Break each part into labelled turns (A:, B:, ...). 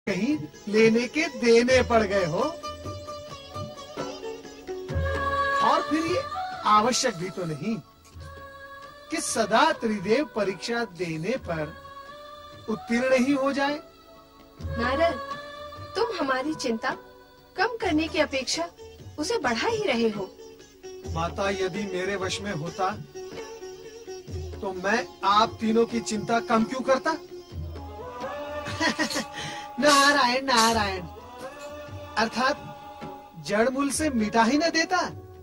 A: कहीं लेने के देने पड़ गए हो। और फिर ये आवश्यक भी तो नहीं कि सदा त्रिदेव परीक्षा देने पर उत्तीर्ण ही हो जाए।
B: नारद, तुम हमारी चिंता कम करने की अपेक्षा उसे बढ़ा ही रहे हो।
A: माता, यदि मेरे वश में होता तो मैं आप तीनों की चिंता कम क्यों करता? नारायण नारायण, अर्थात जड़ मूल से मिटा ही न देता।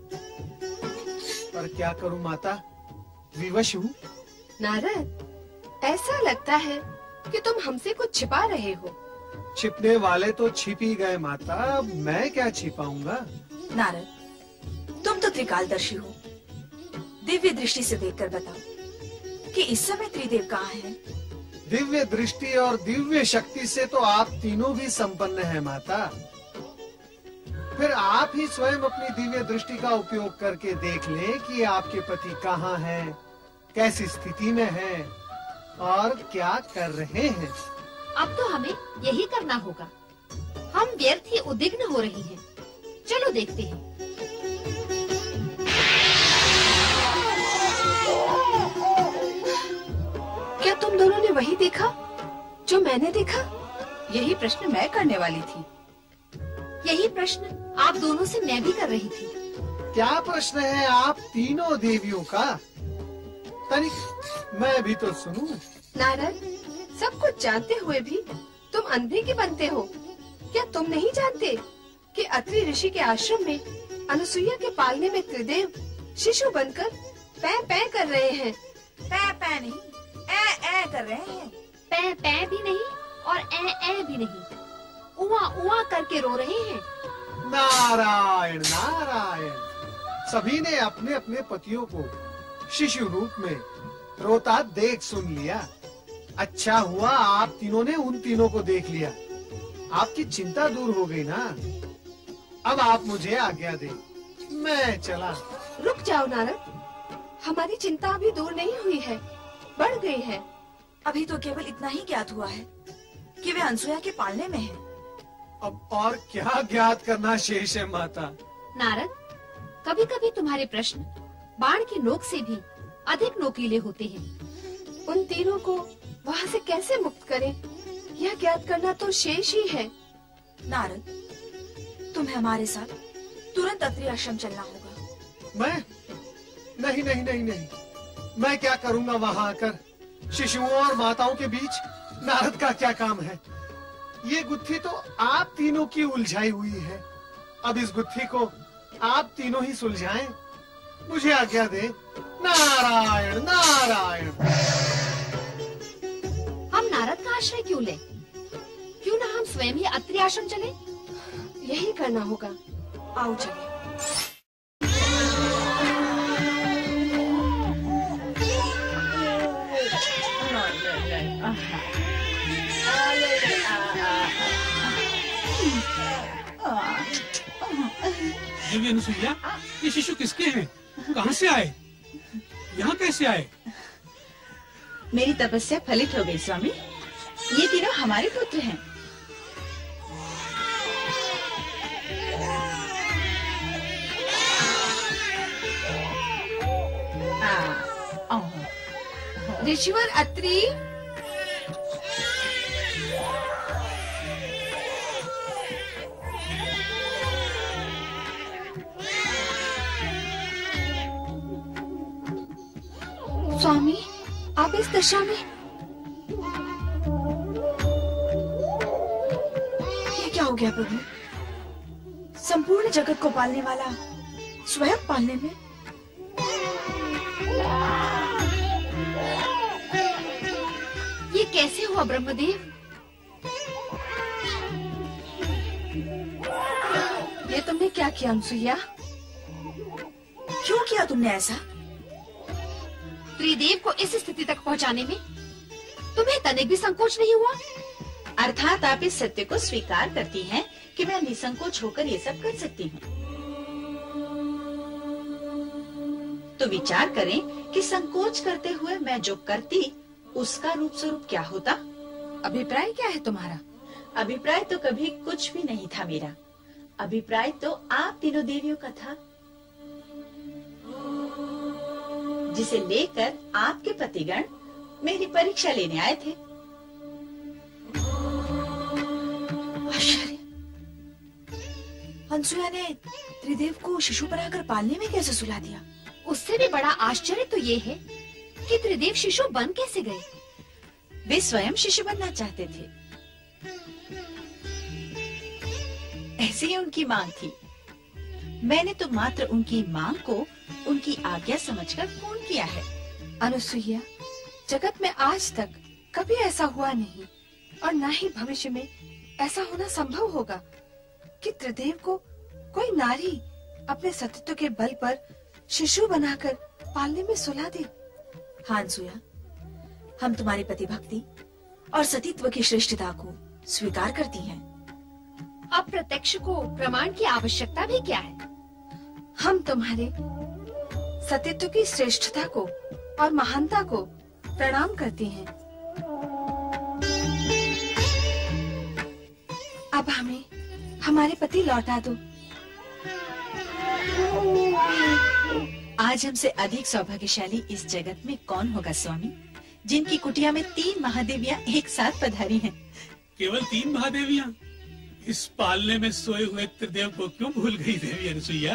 A: पर क्या करूं माता, विवश हूँ।
B: नारद, ऐसा लगता है कि तुम हमसे कुछ छिपा रहे हो।
A: छिपने वाले तो छिप ही गए माता, मैं क्या छिपाऊंगा।
C: नारद, तुम तो त्रिकालदर्शी हो। दिव्य दृष्टि से देखकर बताओ कि इस समय त्रिदेव कहाँ हैं?
A: दिव्य दृष्टि और दिव्य शक्ति से तो आप तीनों भी संपन्न हैं माता। फिर आप ही स्वयं अपनी दिव्य दृष्टि का उपयोग करके देख लें कि आपके पति कहाँ हैं, कैसी स्थिति में हैं और क्या कर रहे हैं।
D: अब तो हमें यही करना होगा। हम व्यर्थ ही उद्विग्न हो रही हैं। चलो देखते हैं।
B: क्या तुम दोनों ने वही देखा जो मैंने देखा?
C: यही प्रश्न मैं करने वाली थी।
D: यही प्रश्न आप दोनों से मैं भी कर रही थी।
A: क्या प्रश्न है आप तीनों देवियों का? तनिक मैं भी तो सुनूं।
B: नारद, सब कुछ जानते हुए भी तुम अंधे क्यों बनते हो? क्या तुम नहीं जानते कि अत्रि ऋषि के आश्रम में अनुसुईया के पालने में त्रिदेव शिशु बनकर पै पै कर रहे हैं?
C: पै पै नहीं, ए कर रहे हैं।
D: पै पै भी नहीं और ए भी नहीं, उआ उआ करके रो रहे हैं।
A: नारायण नारायण, सभी ने अपने अपने पतियों को शिशु रूप में रोता देख सुन लिया। अच्छा हुआ आप तीनों ने उन तीनों को देख लिया। आपकी चिंता दूर हो गई ना। अब आप मुझे आज्ञा दें, मैं चला।
B: रुक जाओ नारद, हमारी चिंता अभी दूर नहीं हुई है, बढ़ गई है।
C: अभी तो केवल इतना ही ज्ञात हुआ है कि वे अनसुया के पालने में हैं।
A: अब और क्या ज्ञात करना शेष है माता।
D: नारद, कभी कभी तुम्हारे प्रश्न बाण की नोक से भी अधिक नोकीले होते हैं।
B: उन तीनों को वहाँ से कैसे मुक्त करें, यह ज्ञात करना तो शेष ही है।
C: नारद, तुम्हें हमारे साथ तुरंत अत्रि आश्रम चलना होगा।
A: मैं? नहीं नहीं नहीं नहीं, मैं क्या करूँगा वहाँ आकर? शिशुओं और माताओं के बीच नारद का क्या काम है? ये गुत्थी तो आप तीनों की उलझाई हुई है। अब इस गुत्थी को आप तीनों ही सुलझाएं। मुझे आज्ञा दें। नारायण नारायण।
D: हम नारद का आश्रय क्यों लें? क्यों ना हम स्वयं ही अत्रि आश्रम चलें?
B: यही करना होगा।
C: आओ चलिए।
E: दिव्य अनुसुईया, ये शिशु किसके हैं? कहाँ से आए? यहाँ कैसे आए?
F: मेरी तपस्या फलित हो गई स्वामी। ये तीनों हमारे पुत्र हैं।
B: ऋषिवर अत्रि, स्वामी, आप इस दशा में?
C: ये क्या हो गया प्रभु? संपूर्ण जगत को पालने वाला स्वयं पालने में?
D: ये कैसे हुआ ब्रह्मदेव?
B: ये तुमने क्या किया अनुसुईया?
C: क्यों किया तुमने ऐसा?
D: त्रिदेव को इस स्थिति तक पहुंचाने में तुम्हें तनिक भी संकोच नहीं हुआ?
F: अर्थात आप इस सत्य को स्वीकार करती हैं कि मैं निसंकोच होकर ये सब कर सकती हूँ। तो विचार करें कि संकोच करते हुए मैं जो करती उसका रूप स्वरूप क्या होता।
B: अभिप्राय क्या है तुम्हारा?
F: अभिप्राय तो कभी कुछ भी नहीं था मेरा। अभिप्राय तो आप तीनों देवियों का था, जिसे लेकर आपके पतिगण मेरी परीक्षा लेने आए थे।
C: आश्चर्य, अनसुया ने त्रिदेव को शिशु बनाकर पालने में कैसे सुला दिया?
D: उससे भी बड़ा आश्चर्य तो ये है कि त्रिदेव शिशु बन कैसे गए।
F: वे स्वयं शिशु बनना चाहते थे, ऐसी ही उनकी मांग थी। मैंने तो मात्र उनकी मांग को उनकी आज्ञा समझकर पूर्ण किया है।
B: अनुसुईया, जगत में आज तक कभी ऐसा हुआ नहीं और न ही भविष्य में ऐसा होना संभव होगा कि त्रिदेव को कोई नारी अपने सतीत्व के बल पर शिशु बनाकर पालने में सुला दे।
C: हाँ अनसुया, हम तुम्हारी पतिभक्ति और सतीत्व की श्रेष्ठता को स्वीकार करती हैं।
D: अब प्रत्यक्ष को प्रमाण की आवश्यकता भी क्या है?
B: हम तुम्हारे सतीत्व की श्रेष्ठता को और महानता को प्रणाम करती हैं। अब हमें हमारे पति लौटा दो।
F: आज हमसे अधिक सौभाग्यशाली इस जगत में कौन होगा स्वामी, जिनकी कुटिया में 3 महादेवियां एक साथ पधारी हैं।
E: केवल 3 महादेवियां? इस पालने में सोए हुए त्रिदेव को क्यों भूल गई देवी अनुसुईया?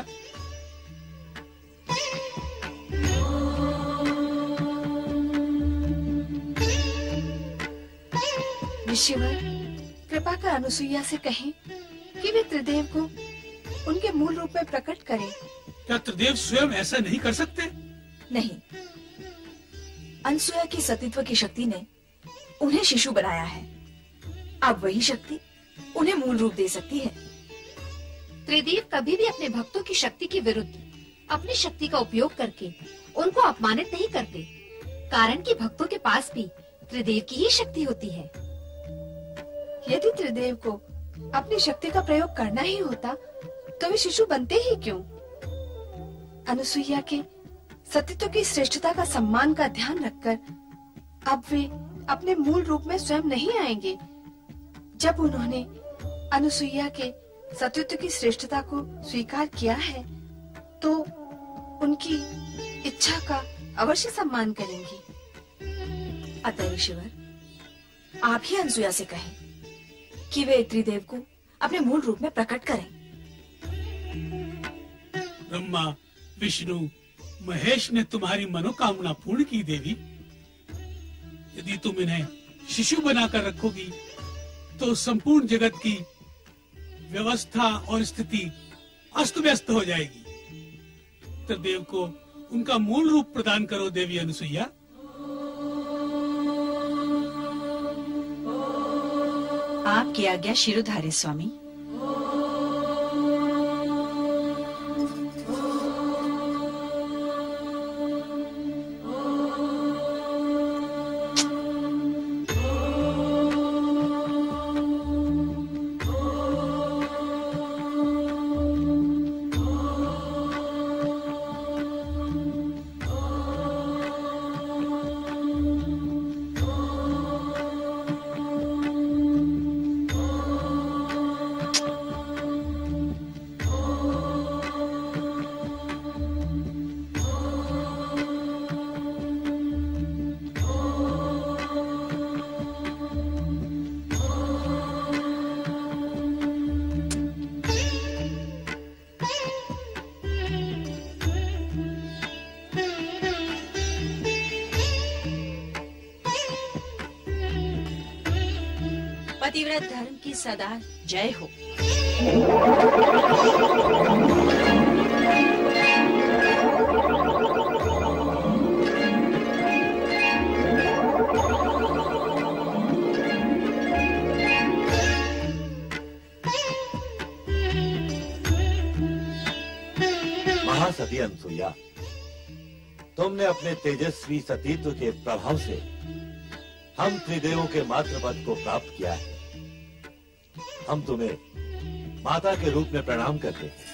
B: ऋषिवर, कृपा कर अनुसुईया से कहें कि वे त्रिदेव को उनके मूल रूप में प्रकट करें।
E: क्या त्रिदेव स्वयं ऐसा नहीं कर सकते?
C: नहीं, अनसुया की सतीत्व की शक्ति ने उन्हें शिशु बनाया है। अब वही शक्ति उन्हें मूल रूप दे सकती है।
D: त्रिदेव कभी भी अपने भक्तों की शक्ति के विरुद्ध अपनी शक्ति का उपयोग करके उनको अपमानित नहीं करते, कारण कि भक्तों के पास भी त्रिदेव की ही शक्ति होती है।
B: यदि त्रिदेव को अपनी शक्ति का प्रयोग करना ही होता तो वे शिशु बनते ही क्यों? अनुसुईया के सतीत्व की श्रेष्ठता का सम्मान का ध्यान रखकर अब वे अपने मूल रूप में स्वयं नहीं आएंगे। जब उन्होंने अनुसुईया के सतीत्व की श्रेष्ठता को स्वीकार किया है तो उनकी इच्छा का अवश्य सम्मान करेंगी।
C: अतः ऋषिवर, आप ही अनसुया से कहें कि वे त्रिदेव को अपने मूल रूप में प्रकट करें।
E: ब्रह्मा, विष्णु, महेश ने तुम्हारी मनोकामना पूर्ण की देवी। यदि तुम इन्हें शिशु बनाकर रखोगी तो संपूर्ण जगत की व्यवस्था और स्थिति अस्त व्यस्त हो जाएगी। त्रिदेव को उनका मूल रूप प्रदान करो देवी अनुसुईया।
F: आपकी आज्ञा शिरोधार्य स्वामी। पतिव्रत धर्म की सदा जय हो।
G: महासती अनुसुईया, तुमने अपने तेजस्वी सतीत्व के प्रभाव से हम त्रिदेवों के मातृ पद को प्राप्त किया है। हम तुम्हें माता के रूप में प्रणाम करते हैं।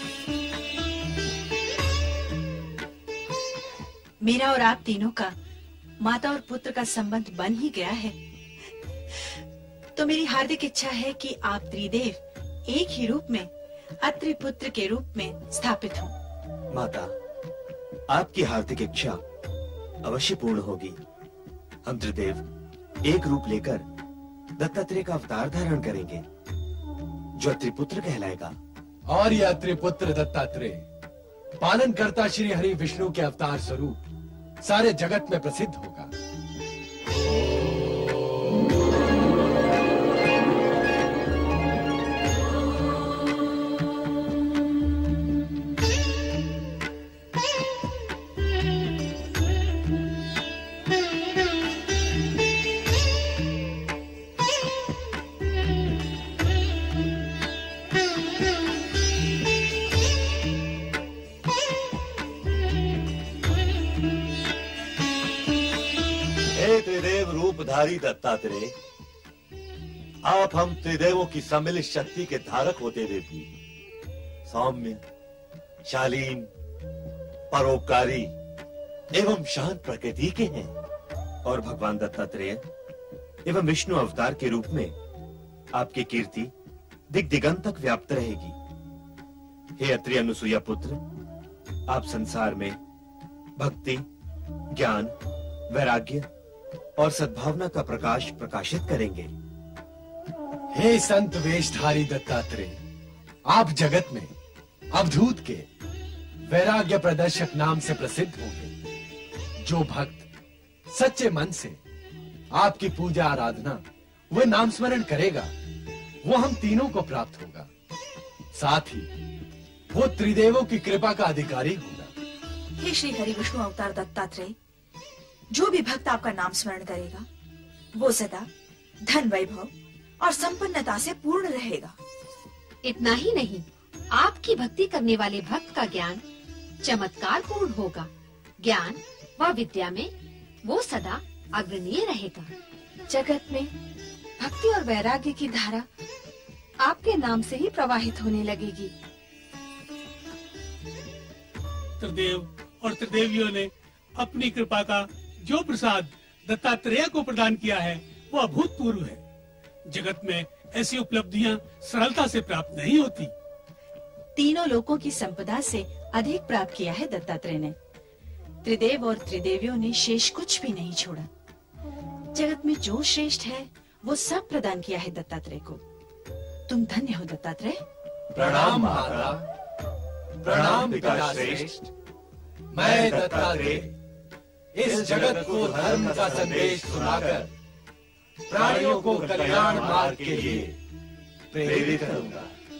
F: मेरा और आप तीनों का माता और पुत्र का संबंध बन ही गया है। तो मेरी हार्दिक इच्छा है कि आप त्रिदेव एक ही रूप में अत्रि पुत्र के रूप में स्थापित हों।
H: माता, आपकी हार्दिक इच्छा अवश्य पूर्ण होगी। हम त्रिदेव एक रूप लेकर दत्तात्रेय का अवतार धारण करेंगे, जो त्रिपुत्र कहलाएगा।
I: और यह त्रिपुत्र दत्तात्रेय पालनकर्ता श्री हरि विष्णु के अवतार स्वरूप सारे जगत में प्रसिद्ध होगा।
G: रूपधारी दत्तात्रेय, आप हम त्रिदेवों की सम्मिलित शक्ति के धारक होते हुए भी सौम्य, शालीन, परोपकारी एवं शांत प्रकृति के हैं।
H: और भगवान दत्तात्रेय एवं विष्णु अवतार के रूप में आपकी कीर्ति दिग दिगंत तक व्याप्त रहेगी। हे अत्रि अनुसुईया पुत्र, आप संसार में भक्ति, ज्ञान, वैराग्य और सद्भावना का प्रकाश प्रकाशित करेंगे।
I: हे संत वेशधारी दत्तात्रेय, आप जगत में अवधूत के वैराग्य प्रदर्शक नाम से प्रसिद्ध होंगे। जो भक्त सच्चे मन से आपकी पूजा आराधना व नाम स्मरण करेगा, वो हम तीनों को प्राप्त होगा। साथ ही वो त्रिदेवों की कृपा का अधिकारी होगा।
C: हे श्री हरि विष्णु अवतार दत्तात्रेय, जो भी भक्त आपका नाम स्मरण करेगा, वो सदा धन, वैभव और संपन्नता से पूर्ण रहेगा।
D: इतना ही नहीं, आपकी भक्ति करने वाले भक्त का ज्ञान चमत्कार पूर्ण होगा। ज्ञान व विद्या में वो सदा अग्रणीय रहेगा।
B: जगत में भक्ति और वैराग्य की धारा आपके नाम से ही प्रवाहित होने लगेगी।
E: त्रिदेव और त्रिदेवियों ने अपनी कृपा का जो प्रसाद दत्तात्रेय को प्रदान किया है, वो अभूतपूर्व है। जगत में ऐसी उपलब्धियां सरलता से प्राप्त नहीं होती।
F: तीनों लोकों की संपदा से अधिक प्राप्त किया है दत्तात्रेय ने। त्रिदेव और त्रिदेवियों ने शेष कुछ भी नहीं छोड़ा। जगत में जो श्रेष्ठ है वो सब प्रदान किया है दत्तात्रेय को। तुम धन्य हो दत्तात्रेय।
I: प्रणाम माता, प्रणाम पिता श्रेष्ठ। मैं दत्तात्रेय इस जगत को धर्म का संदेश सुनाकर प्राणियों को कल्याण मार्ग के लिए प्रेरित करूंगा।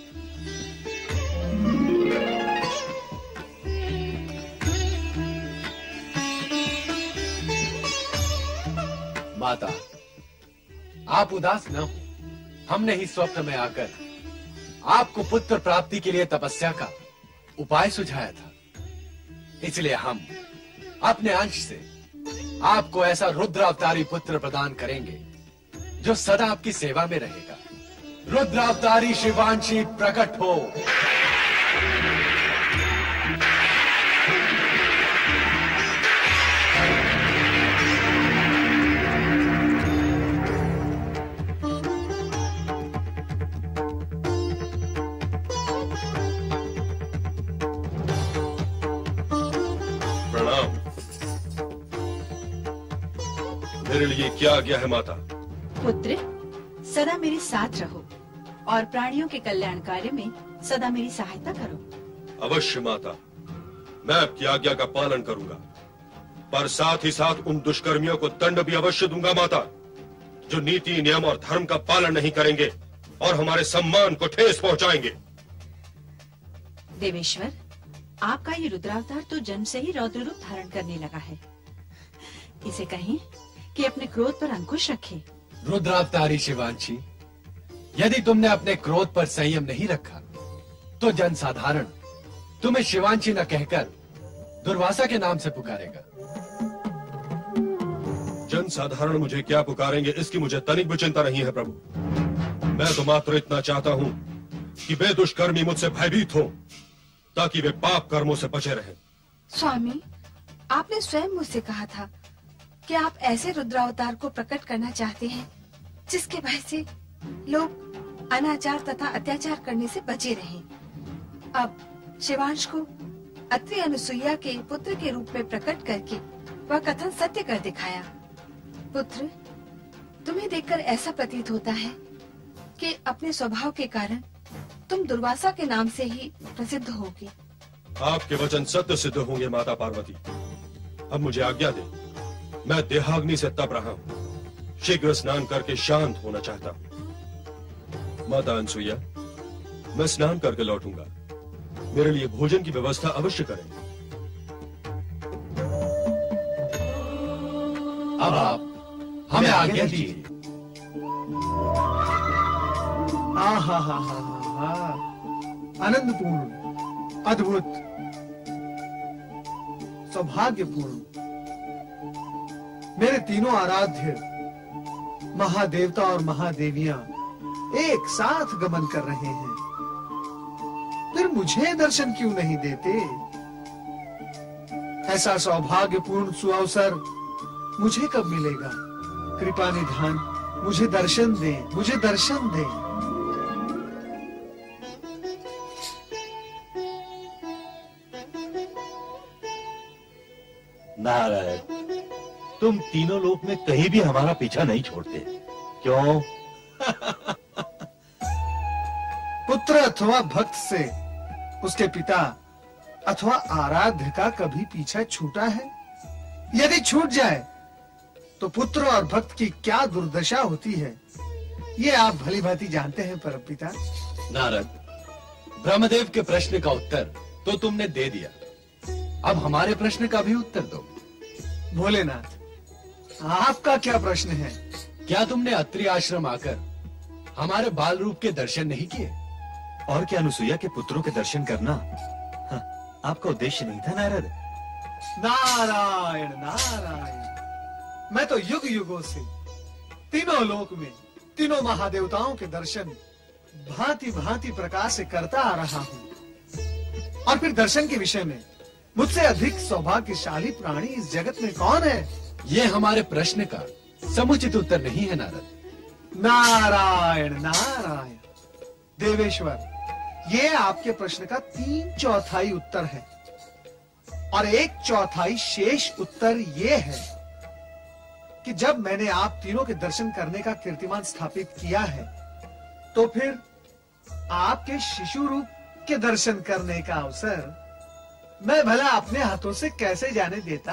I: माता, आप उदास न हो। हमने ही स्वप्न में आकर आपको पुत्र प्राप्ति के लिए तपस्या का उपाय सुझाया था। इसलिए हम अपने अंश से आपको ऐसा रुद्र अवतारी पुत्र प्रदान करेंगे जो सदा आपकी सेवा में रहेगा। रुद्र अवतारी शिवांशी प्रकट हो।
J: मेरे लिए क्या आज्ञा है माता?
F: पुत्र, सदा मेरे साथ रहो और प्राणियों के कल्याण कार्य में सदा मेरी सहायता करो।
J: अवश्य माता, मैं आपकी आज्ञा का पालन करूंगा, पर साथ ही साथ उन दुष्कर्मियों को दंड भी अवश्य दूंगा माता, जो नीति, नियम और धर्म का पालन नहीं करेंगे और हमारे सम्मान को ठेस पहुंचाएंगे।
F: देवेश्वर, आपका ये रुद्रावतार तो जन्म से ही रौद्र रूप धारण करने लगा है। इसे कहें कि अपने क्रोध पर अंकुश रखे।
I: रुद्रावतारी शिवांशी, यदि तुमने अपने क्रोध पर संयम नहीं रखा तो जनसाधारण तुम्हें शिवांशी न कहकर दुर्वासा के नाम से पुकारेगा।
J: जनसाधारण मुझे क्या पुकारेंगे इसकी मुझे तनिक भी चिंता नहीं है प्रभु। मैं तो मात्र इतना चाहता हूँ कि वे दुष्कर्मी मुझसे भयभीत हो, ताकि वे पाप कर्मों से बचे रहें।
B: स्वामी, आपने स्वयं मुझसे कहा था कि आप ऐसे रुद्रावतार को प्रकट करना चाहते हैं जिसके भय से लोग अनाचार तथा अत्याचार करने से बचे रहें। अब शिवांश को अत्रि अनुसुईया के पुत्र के रूप में प्रकट करके वह कथन सत्य कर दिखाया। पुत्र, तुम्हें देखकर ऐसा प्रतीत होता है कि अपने स्वभाव के कारण तुम दुर्वासा के नाम से ही प्रसिद्ध होगे।
J: आपके वचन सत्य सिद्ध होंगे माता पार्वती। अब मुझे आज्ञा दे, मैं देहाग्नि से तप रहा हूँ, शीघ्र स्नान करके शांत होना चाहता हूँ। माता अनसुईया, मैं स्नान करके लौटूंगा, मेरे लिए भोजन की व्यवस्था अवश्य करें।
I: अब आप हमें आज्ञा दीजिए।
A: आनंदपूर्ण, अद्भुत, सौभाग्यपूर्ण। मेरे तीनों आराध्य महादेवता और महादेवियां एक साथ गमन कर रहे हैं, फिर मुझे दर्शन क्यों नहीं देते? ऐसा सौभाग्यपूर्ण सुअवसर मुझे कब मिलेगा? कृपा निधान मुझे दर्शन दें, मुझे दर्शन दें।
G: नारायण, तुम तीनों लोक में कहीं भी हमारा पीछा नहीं छोड़ते, क्यों?
A: पुत्र अथवा भक्त से उसके पिता अथवा आराध्य का कभी पीछा छूटा है? यदि छूट जाए तो पुत्र और भक्त की क्या दुर्दशा होती है, ये आप भली भांति जानते हैं परमपिता।
I: नारद, ब्रह्मदेव के प्रश्न का उत्तर तो तुमने दे दिया, अब हमारे प्रश्न का भी उत्तर दो।
A: भोलेनाथ, आपका क्या प्रश्न है?
I: क्या तुमने अत्रि आश्रम आकर हमारे बाल रूप के दर्शन नहीं किए?
H: और क्या अनुसुईया के पुत्रों के दर्शन करना आपका उद्देश्य नहीं था नारद?
A: नारायण नारायण, मैं तो युग युगों से तीनों लोक में तीनों महादेवताओं के दर्शन भांति भांति प्रकार से करता आ रहा हूँ। और फिर दर्शन के विषय में मुझसे अधिक सौभाग्यशाली प्राणी इस जगत में कौन है?
I: ये हमारे प्रश्न का समुचित उत्तर नहीं है नारद।
A: नारायण नारायण, देवेश्वर, ये आपके प्रश्न का 3/4 उत्तर है, और 1/4 शेष उत्तर ये है कि जब मैंने आप तीनों के दर्शन करने का कीर्तिमान स्थापित किया है, तो फिर आपके शिशु रूप के दर्शन करने का अवसर मैं भला अपने हाथों से कैसे जाने देता?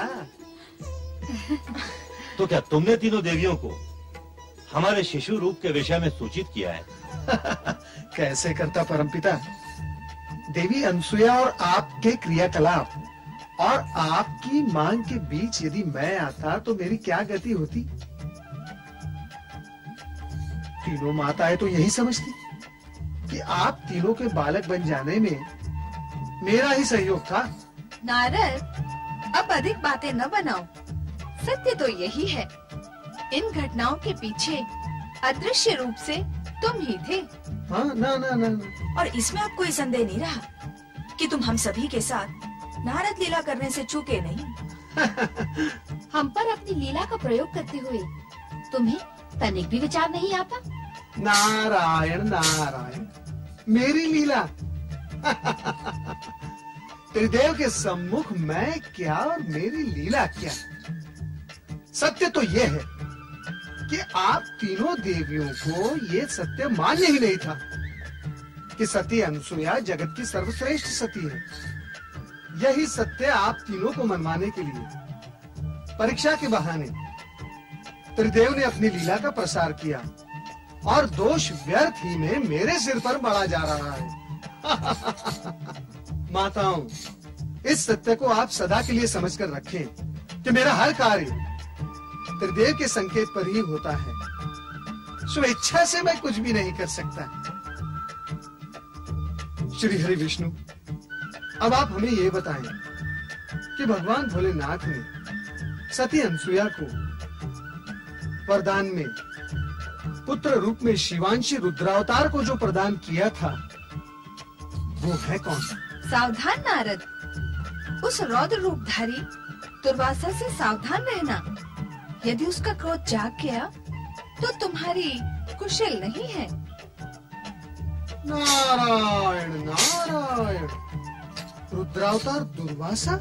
G: तो क्या तुमने तीनों देवियों को हमारे शिशु रूप के विषय में सूचित किया है?
A: कैसे करता परमपिता? देवी अनसुईया और आपके क्रियाकलाप और आपकी मांग के बीच यदि मैं आता तो मेरी क्या गति होती? तीनों माताएं तो यही समझती कि आप तीनों के बालक बन जाने में मेरा ही सहयोग था।
B: नारद, अब अधिक बातें न बनाओ, सत्य तो यही है, इन घटनाओं के पीछे अदृश्य रूप से तुम ही थे।
A: हाँ, ना ना ना ना।
C: और इसमें अब कोई संदेह नहीं रहा कि तुम हम सभी के साथ नारद लीला करने से चूके नहीं।
D: हम पर अपनी लीला का प्रयोग करते हुए तुम्हें तनिक भी विचार नहीं आता?
A: नारायण नारायण, मेरी लीला? त्रिदेव के सम्मुख मैं क्या और मेरी लीला क्या? सत्य तो यह है कि आप तीनों देवियों को ये सत्य मान्य ही नहीं था कि सती अनसुईया जगत की सर्वश्रेष्ठ सती है। यही सत्य आप तीनों को मनवाने के लिए परीक्षा के बहाने त्रिदेव ने अपनी लीला का प्रसार किया, और दोष व्यर्थ ही में मेरे सिर पर मढ़ा जा रहा है। माताओं, इस सत्य को आप सदा के लिए समझकर रखें कि मेरा हर कार्य त्रिदेव के संकेत पर ही होता है। स्वेच्छा से मैं कुछ भी नहीं कर सकता। श्री हरि विष्णु, अब आप हमें ये बताएं कि भगवान भोलेनाथ ने सती अनसुईया को वरदान में पुत्र रूप में शिवांशी रुद्रावतार को जो प्रदान किया था, वो है कौन?
B: सावधान नारद, उस रौद्र रूपधारी दुर्वासा से सावधान रहना। यदि उसका क्रोध जाग गया तो तुम्हारी कुशल नहीं है।
A: नारायण नारायण, रुद्रावतार दुर्वासा।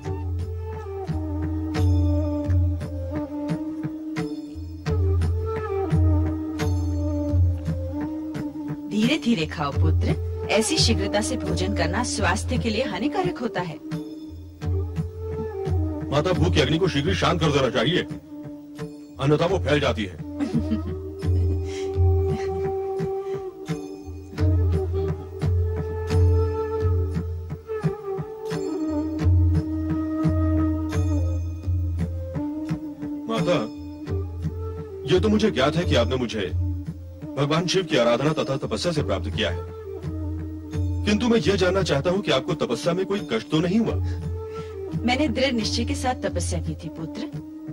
F: धीरे धीरे खाओ पुत्र, ऐसी शीघ्रता से भोजन करना स्वास्थ्य के लिए हानिकारक होता है।
J: माता, भूख की अग्नि को शीघ्र शांत कर देना चाहिए, अन्यथा वो फैल जाती है। माता, ये तो मुझे ज्ञात है कि आपने मुझे भगवान शिव की आराधना तथा तपस्या से प्राप्त किया है, किंतु मैं ये जानना चाहता हूँ कि आपको तपस्या में कोई कष्ट तो नहीं हुआ?
F: मैंने दृढ़ निश्चय के साथ तपस्या की थी पुत्र,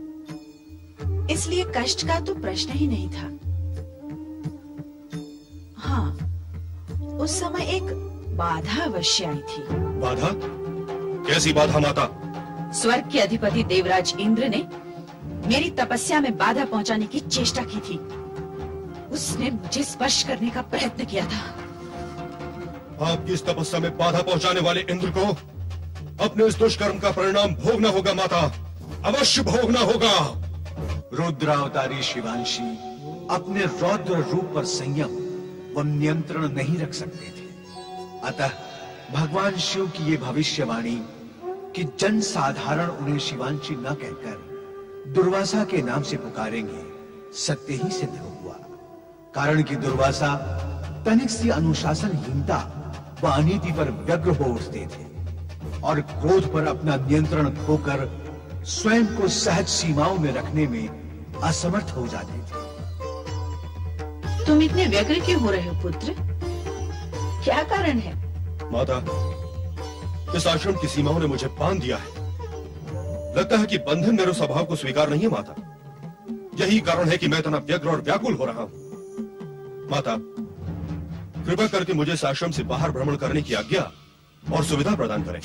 F: इसलिए कष्ट का तो प्रश्न ही नहीं था। हाँ, उस समय एक बाधा अवश्य आई थी।
J: बाधा? कैसी बाधा माता?
F: स्वर्ग के अधिपति देवराज इंद्र ने मेरी तपस्या में बाधा पहुंचाने की चेष्टा की थी। उसने मुझे स्पर्श करने का प्रयत्न किया था।
J: आपकी इस तपस्या में बाधा पहुंचाने वाले इंद्र को अपने इस दुष्कर्म का परिणाम भोगना होगा माता, अवश्य भोगना होगा।
I: रुद्रावतारी शिवांशी अपने रौद्र रूप पर संयम व नियंत्रण नहीं रख सकते थे। अतः भगवान शिव की ये भविष्यवाणी कि जन साधारण उन्हें शिवांशी न कहकर दुर्वासा के नाम से पुकारेंगे, सत्य ही सिद्ध हुआ। कारण कि दुर्वासा तनिक सी अनुशासनहीनता व अनीति पर व्यग्र हो उठते थे और क्रोध पर अपना नियंत्रण खोकर स्वयं को सहज सीमाओं में रखने में असमर्थ हो जाते थे।
F: तुम इतने व्यग्र क्यों हो रहे हो पुत्र? क्या कारण है?
J: माता, इस आश्रम की सीमाओं ने मुझे बांध दिया है। लगता है कि बंधन मेरे स्वभाव को स्वीकार नहीं है माता। यही कारण है कि मैं इतना व्यग्र और व्याकुल हो रहा हूँ। माता, कृपा करके मुझे इस आश्रम से बाहर भ्रमण करने की आज्ञा और सुविधा प्रदान करें।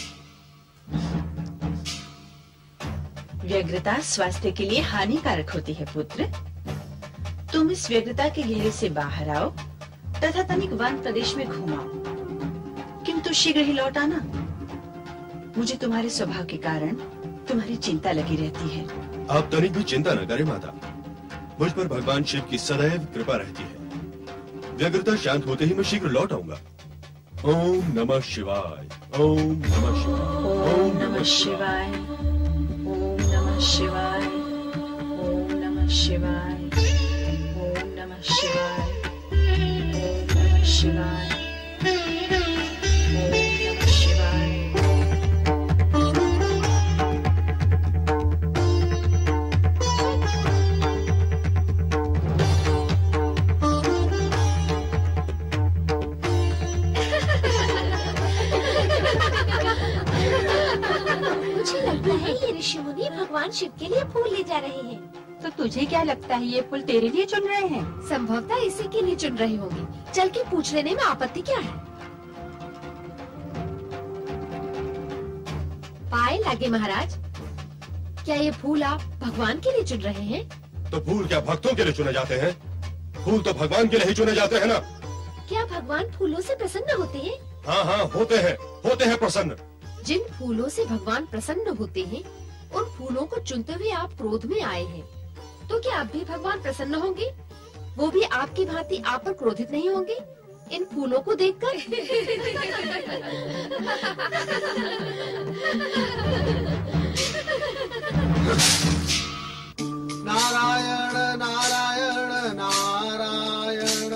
F: व्यग्रता स्वास्थ्य के लिए हानिकारक होती है पुत्र। तुम इस व्यग्रता के घेरे से बाहर आओ तथा तनिक वन प्रदेश में घुमाओ, किंतु शीघ्र ही लौट आना। मुझे तुम्हारे स्वभाव के कारण तुम्हारी चिंता लगी रहती है।
J: आप तनिक भी चिंता न करें माता, मुझ पर भगवान शिव की सदैव कृपा रहती है। व्यग्रता शांत होते ही मैं शीघ्र लौट आऊंगा। ओम नमः शिवाय, ओम नमः शिवाय,
F: ओम नमः शिवाय, ओम नमः शिवाय, ओम नमः शिवाय, ओम नमः शिवाय, ओम नमः शिवाय, ओम नमः शिवाय।
D: ऋषिमुनि भगवान शिव के लिए फूल ले जा रहे हैं।
C: तो तुझे क्या लगता है ये फूल तेरे लिए चुन रहे हैं?
D: संभवतः इसी के लिए चुन रहे होंगे। चल के पूछ लेने में आपत्ति क्या है? पाए लागे महाराज, क्या ये फूल आप भगवान के लिए चुन रहे हैं?
J: तो फूल क्या भक्तों के लिए चुने जाते हैं? फूल तो भगवान के लिए ही चुने जाते हैं ना।
D: क्या भगवान फूलों से प्रसन्न होते हैं?
J: हाँ हाँ, होते हैं प्रसन्न।
D: जिन फूलों से भगवान प्रसन्न होते हैं, उन फूलों को चुनते हुए आप क्रोध में आए हैं, तो क्या आप भी भगवान प्रसन्न होंगे? वो भी आपकी भांति आप पर क्रोधित नहीं होंगे इन फूलों को देखकर?
A: नारायण नारायण नारायण,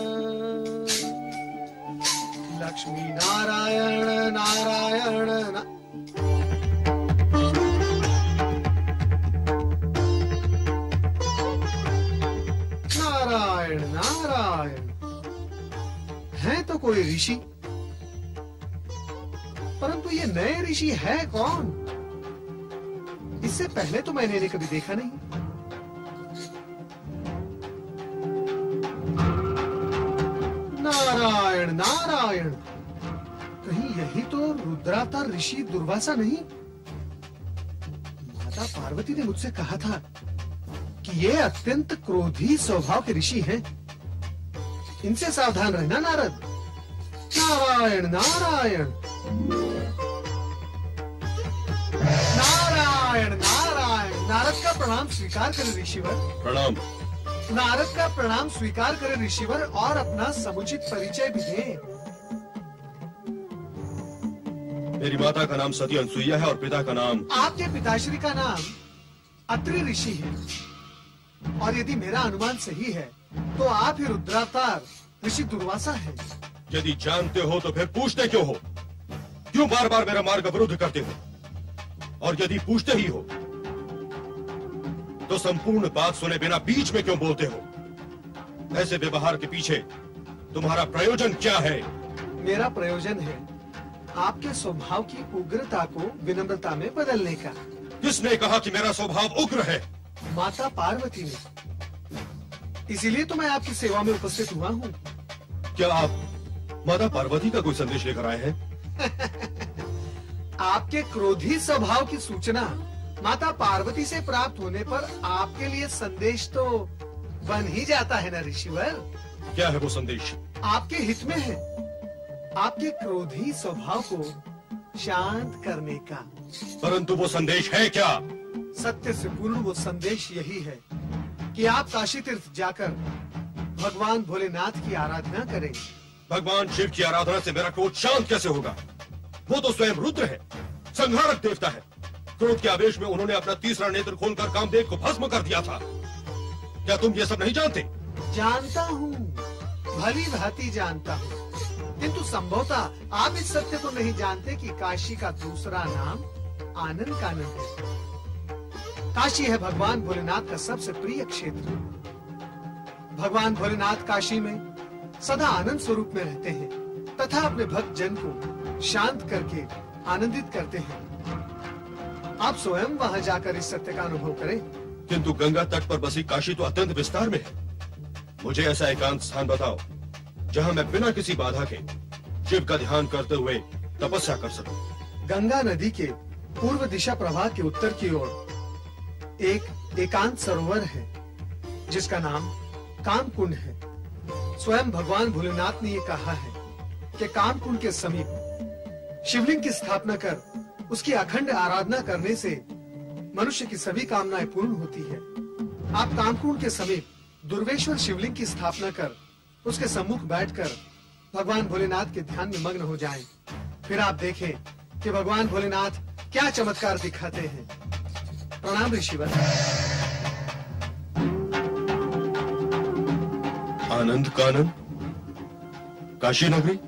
A: लक्ष्मी नारायण नारायण नारायण नारायण। है तो कोई ऋषि, परंतु ये नए ऋषि है कौन? इससे पहले तो मैंने इन्हें कभी देखा नहीं। नारायण नारायण, कहीं यही तो रुद्रावतार ऋषि दुर्वासा नहीं? माता पार्वती ने मुझसे कहा था कि ये अत्यंत क्रोधी स्वभाव के ऋषि हैं। इनसे सावधान रहना नारद। नारायण नारायण नारायण नारायण। नारद का प्रणाम स्वीकार करें ऋषिवर।
J: प्रणाम।
A: नारद का प्रणाम स्वीकार करें ऋषिवर और अपना समुचित परिचय भी दें।
J: मेरी माता का नाम सती अनसुईया है और पिता का नाम।
A: आपके पिताश्री का नाम अत्रि ऋषि है और यदि मेरा अनुमान सही है तो आप ही रुद्रावतार ऋषि दुर्वासा हैं।
J: यदि जानते हो तो फिर पूछते क्यों हो? क्यों बार बार मेरा मार्ग अवरुद्ध करते हो? और यदि पूछते ही हो तो संपूर्ण बात सुने बिना बीच में क्यों बोलते हो? ऐसे व्यवहार के पीछे तुम्हारा प्रयोजन क्या है?
A: मेरा प्रयोजन है आपके स्वभाव की उग्रता को विनम्रता में बदलने का।
J: किसने कहा कि मेरा स्वभाव उग्र है?
A: माता पार्वती ने। इसीलिए तो मैं आपकी सेवा में उपस्थित हुआ हूँ।
J: क्या आप माता पार्वती का कोई संदेश लेकर आए हैं?
A: आपके क्रोधी स्वभाव की सूचना माता पार्वती से प्राप्त होने पर आपके लिए संदेश तो बन ही जाता है ना ऋषिवर।
J: क्या है वो संदेश?
A: आपके हित में है आपके क्रोधी स्वभाव को शांत करने का।
J: परंतु वो संदेश है क्या?
A: सत्य से पूर्ण वो संदेश यही है कि आप काशी तीर्थ जाकर भगवान भोलेनाथ की आराधना करें।
J: भगवान शिव की आराधना से मेरा क्रोध शांत कैसे होगा? वो तो स्वयं रुद्र है, संहारक देवता है। क्रोध के आवेश में उन्होंने अपना तीसरा नेत्र खोलकर कामदेव को भस्म कर दिया था। क्या तुम ये सब नहीं जानते?
A: जानता हूँ, भली भांति जानता हूँ, किंतु संभवतः आप इस सत्य को नहीं जानते कि काशी का दूसरा नाम आनंद कानन है। काशी है भगवान भोलेनाथ का सबसे प्रिय क्षेत्र। भगवान भोलेनाथ काशी में सदा आनंद स्वरूप में रहते हैं तथा अपने भक्त जन को शांत करके आनंदित करते हैं। आप स्वयं वहां जाकर इस सत्य का अनुभव करें।
J: किंतु गंगा तट पर बसी काशी तो अत्यंत विस्तार में है। मुझे ऐसा एकांत स्थान बताओ जहां मैं बिना किसी बाधा के शिव का ध्यान करते हुए तपस्या कर सकूं।
A: गंगा नदी के पूर्व दिशा प्रवाह के उत्तर की ओर एक एकांत सरोवर है जिसका नाम कामकुंड है। स्वयं भगवान भोलेनाथ ने ये कहा है कि कामकुंड के समीप शिवलिंग की स्थापना कर उसकी अखंड आराधना करने से मनुष्य की सभी कामनाएं पूर्ण होती है। आप कामकुंड के समीप दुर्वेश्वर शिवलिंग की स्थापना कर उसके सम्मुख बैठकर भगवान भोलेनाथ के ध्यान में मग्न हो जाएं। फिर आप देखें कि भगवान भोलेनाथ क्या चमत्कार दिखाते हैं। प्रणाम ऋषिवर।
J: आनंद कानन, काशी नगरी।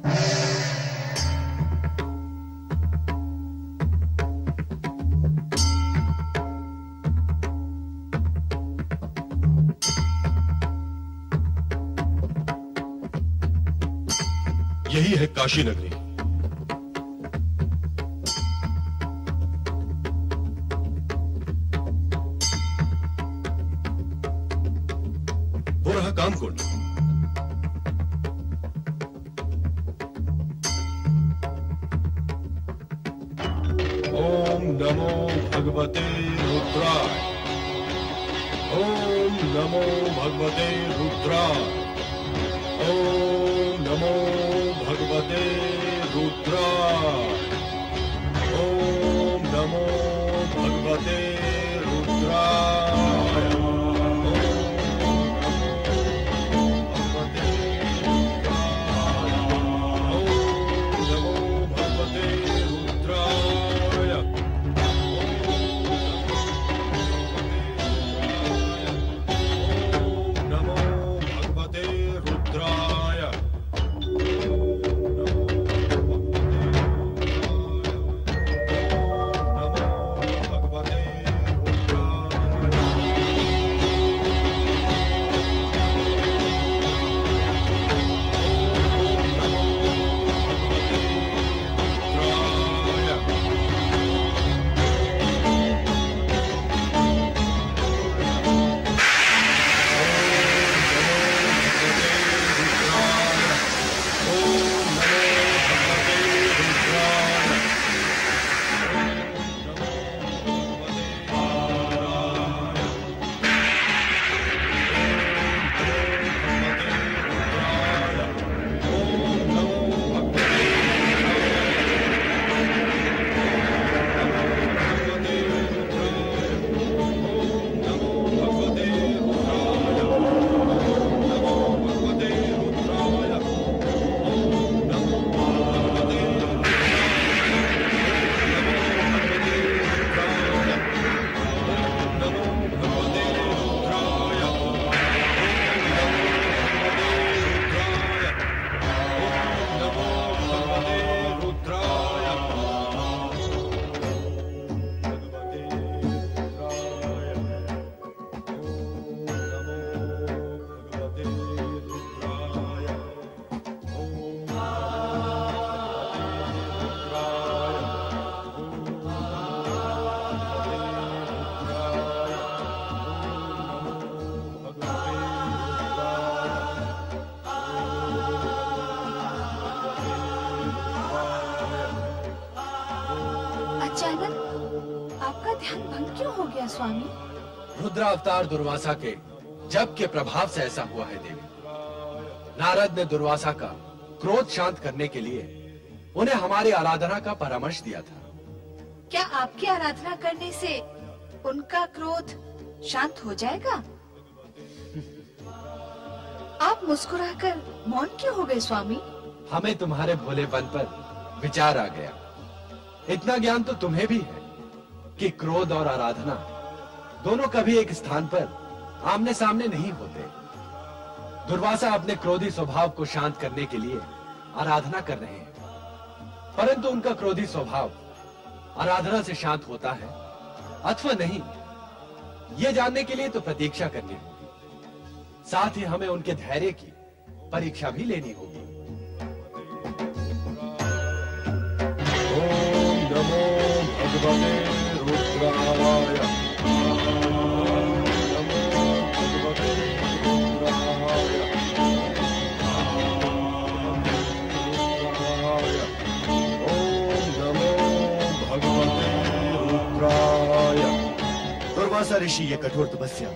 J: यही है काशी नगरी। वो रहा कामकुंड। ओम नमो भगवते रुद्राय। ओम नमो भगवते रुद्राय। ओम नमो भगवते रुद्राय। ओम नमो भगवते रुद्राय।
B: अचानक आपका ध्यान भंग क्यों हो गया स्वामी?
I: रुद्रावतार दुर्वासा के जप के प्रभाव से ऐसा हुआ है देवी। नारद ने दुर्वासा का क्रोध शांत करने के लिए उन्हें हमारी आराधना का परामर्श दिया था।
B: क्या आपकी आराधना करने से उनका क्रोध शांत हो जाएगा? आप मुस्कुराकर मौन क्यों हो गए स्वामी?
I: हमें तुम्हारे भोलेपन पर विचार आ गया। इतना ज्ञान तो तुम्हें भी है कि क्रोध और आराधना दोनों कभी एक स्थान पर आमने सामने नहीं होते। दुर्वासा अपने क्रोधी स्वभाव को शांत करने के लिए आराधना कर रहे हैं, परंतु उनका क्रोधी स्वभाव आराधना से शांत होता है अथवा नहीं, ये जानने के लिए तो प्रतीक्षा करनी होगी। साथ ही हमें उनके धैर्य की परीक्षा भी लेनी होगी।
J: ओम नमो भगवते रुद्राय।
H: दुर्वासा ऋषि ये कठोर तपस्या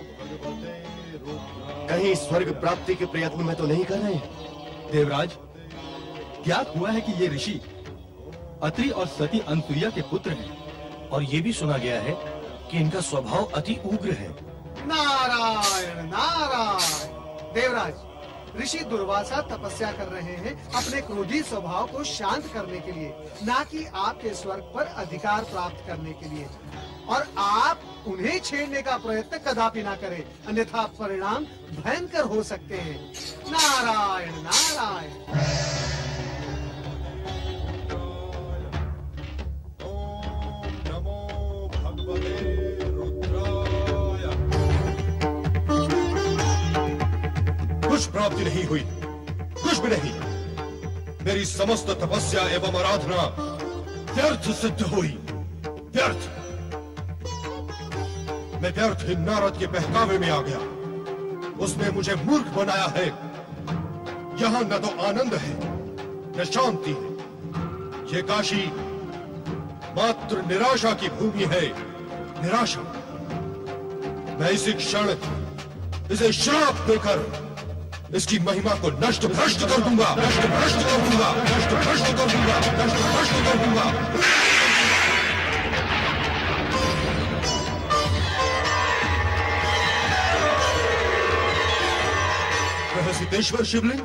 H: कहीं स्वर्ग प्राप्ति के प्रयत्न में तो नहीं कर रहे हैं?
K: देवराज, ज्ञात हुआ है कि ये ऋषि अत्रि और सती अनसुईया के पुत्र हैं, और ये भी सुना गया है कि इनका स्वभाव अति उग्र है।
A: नारायण नारायण। देवराज, ऋषि दुर्वासा तपस्या कर रहे हैं अपने क्रोधी स्वभाव को शांत करने के लिए, ना कि आपके स्वर्ग पर अधिकार प्राप्त करने के लिए। और आप उन्हें छेड़ने का प्रयत्न कदापि ना करें, अन्यथा परिणाम भयंकर हो सकते हैं। नारायण नारायण।
J: ओम नमो भगवते रुद्राय। कुछ प्राप्ति नहीं हुई, कुछ भी नहीं। मेरी समस्त तपस्या एवं आराधना व्यर्थ सिद्ध हुई, व्यर्थ। मैं व्यर्थ ही नारद के बहकावे में आ गया। उसने मुझे मूर्ख बनाया है। यहां न तो आनंद है न शांति है। ये काशी मात्र निराशा की भूमि है, निराशा। मैं इसी क्षण इसे श्राप देकर इसकी महिमा को नष्ट भ्रष्ट कर दूंगा, नष्ट भ्रष्ट कर दूंगा, नष्ट भ्रष्ट कर दूंगा, नष्ट भ्रष्ट कर दूंगा। सिद्धेश्वर शिवलिंग।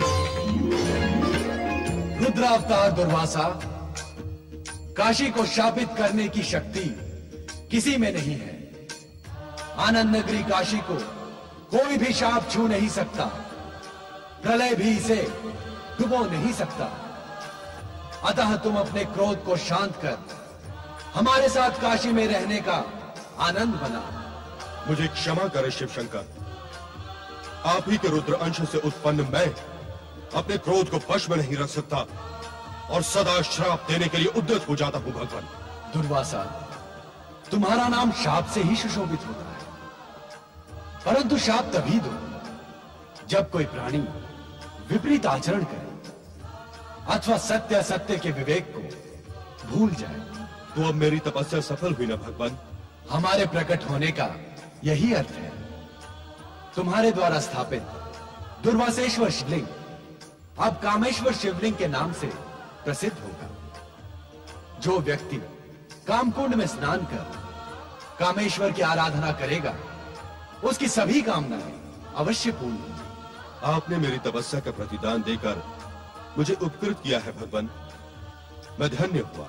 I: रुद्रावतार दुर्वासा, काशी को शापित करने की शक्ति किसी में नहीं है। आनंद नगरी काशी को कोई भी शाप छू नहीं सकता, प्रलय भी इसे डुबो नहीं सकता। अतः तुम अपने क्रोध को शांत कर हमारे साथ काशी में रहने का आनंद बना।
J: मुझे क्षमा करें शिव शंकर। आप ही के रुद्र अंश से उत्पन्न मैं अपने क्रोध को वश में नहीं रख सकता और सदा श्राप देने के लिए उद्यत हो जाता हूं। भगवान
I: दुर्वासा, तुम्हारा नाम शाप से ही सुशोभित होता है, परंतु शाप तभी दो जब कोई प्राणी विपरीत आचरण करे अथवा सत्य असत्य के विवेक को भूल जाए।
J: तो अब मेरी तपस्या सफल हुई ना भगवान?
I: हमारे प्रकट होने का यही अर्थ है। तुम्हारे द्वारा स्थापित दुर्वासेश्वर शिवलिंग अब कामेश्वर शिवलिंग के नाम से प्रसिद्ध होगा। जो व्यक्ति कामकुंड में स्नान कर कामेश्वर की आराधना करेगा, उसकी सभी कामनाएं अवश्य पूर्ण होंगी।
J: आपने मेरी तपस्या का प्रतिदान देकर मुझे उपकृत किया है भगवान, मैं धन्य हुआ।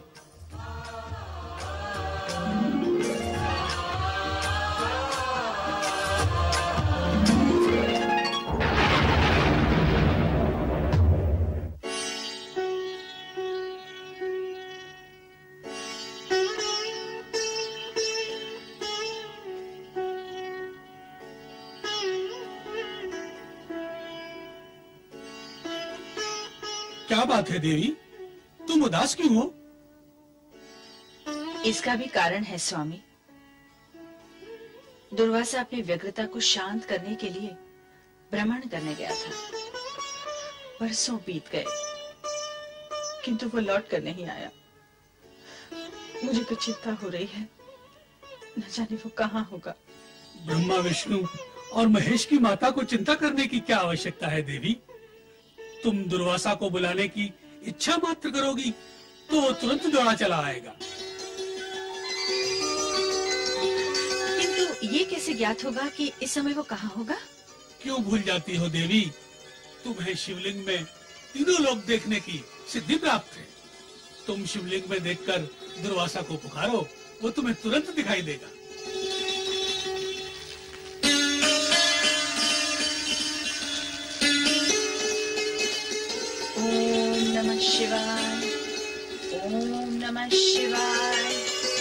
E: क्या बात है देवी, तुम उदास क्यों हो?
F: इसका भी कारण है स्वामी। दुर्वासा अपनी व्यग्रता को शांत करने के लिए भ्रमण करने गया था। वर्षों बीत गए, किंतु वो लौट कर नहीं आया। मुझे तो चिंता हो रही है, न जाने वो कहाँ होगा।
E: ब्रह्मा, विष्णु और महेश की माता को चिंता करने की क्या आवश्यकता है देवी? तुम दुर्वासा को बुलाने की इच्छा मात्र करोगी तो वो तुरंत दौड़ा चला आएगा।
F: किंतु ये कैसे ज्ञात होगा कि इस समय वो कहाँ होगा?
E: क्यों भूल जाती हो देवी? तुम्हें शिवलिंग में तीनों लोग देखने की सिद्धि प्राप्त है। तुम शिवलिंग में देखकर दुर्वासा को पुकारो, वो तुम्हें तुरंत दिखाई देगा।
F: ओम नमः शिवाय, ओम नमः शिवाय।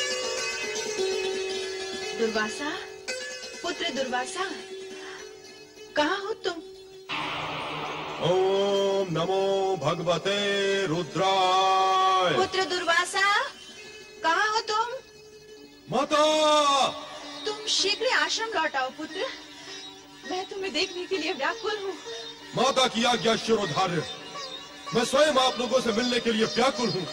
F: दुर्वासा, पुत्र दुर्वासा, कहाँ हो तुम?
J: ओम नमो भगवते रुद्राय।
F: पुत्र दुर्वासा, कहाँ हो तुम?
J: माता!
F: तुम शीघ्र आश्रम लौट आओ पुत्र, मैं तुम्हें देखने के लिए व्याकुल हूँ।
J: माता की आज्ञा शिरोधार्य, मैं स्वयं आप लोगों से मिलने के लिए व्याकुल हूँ।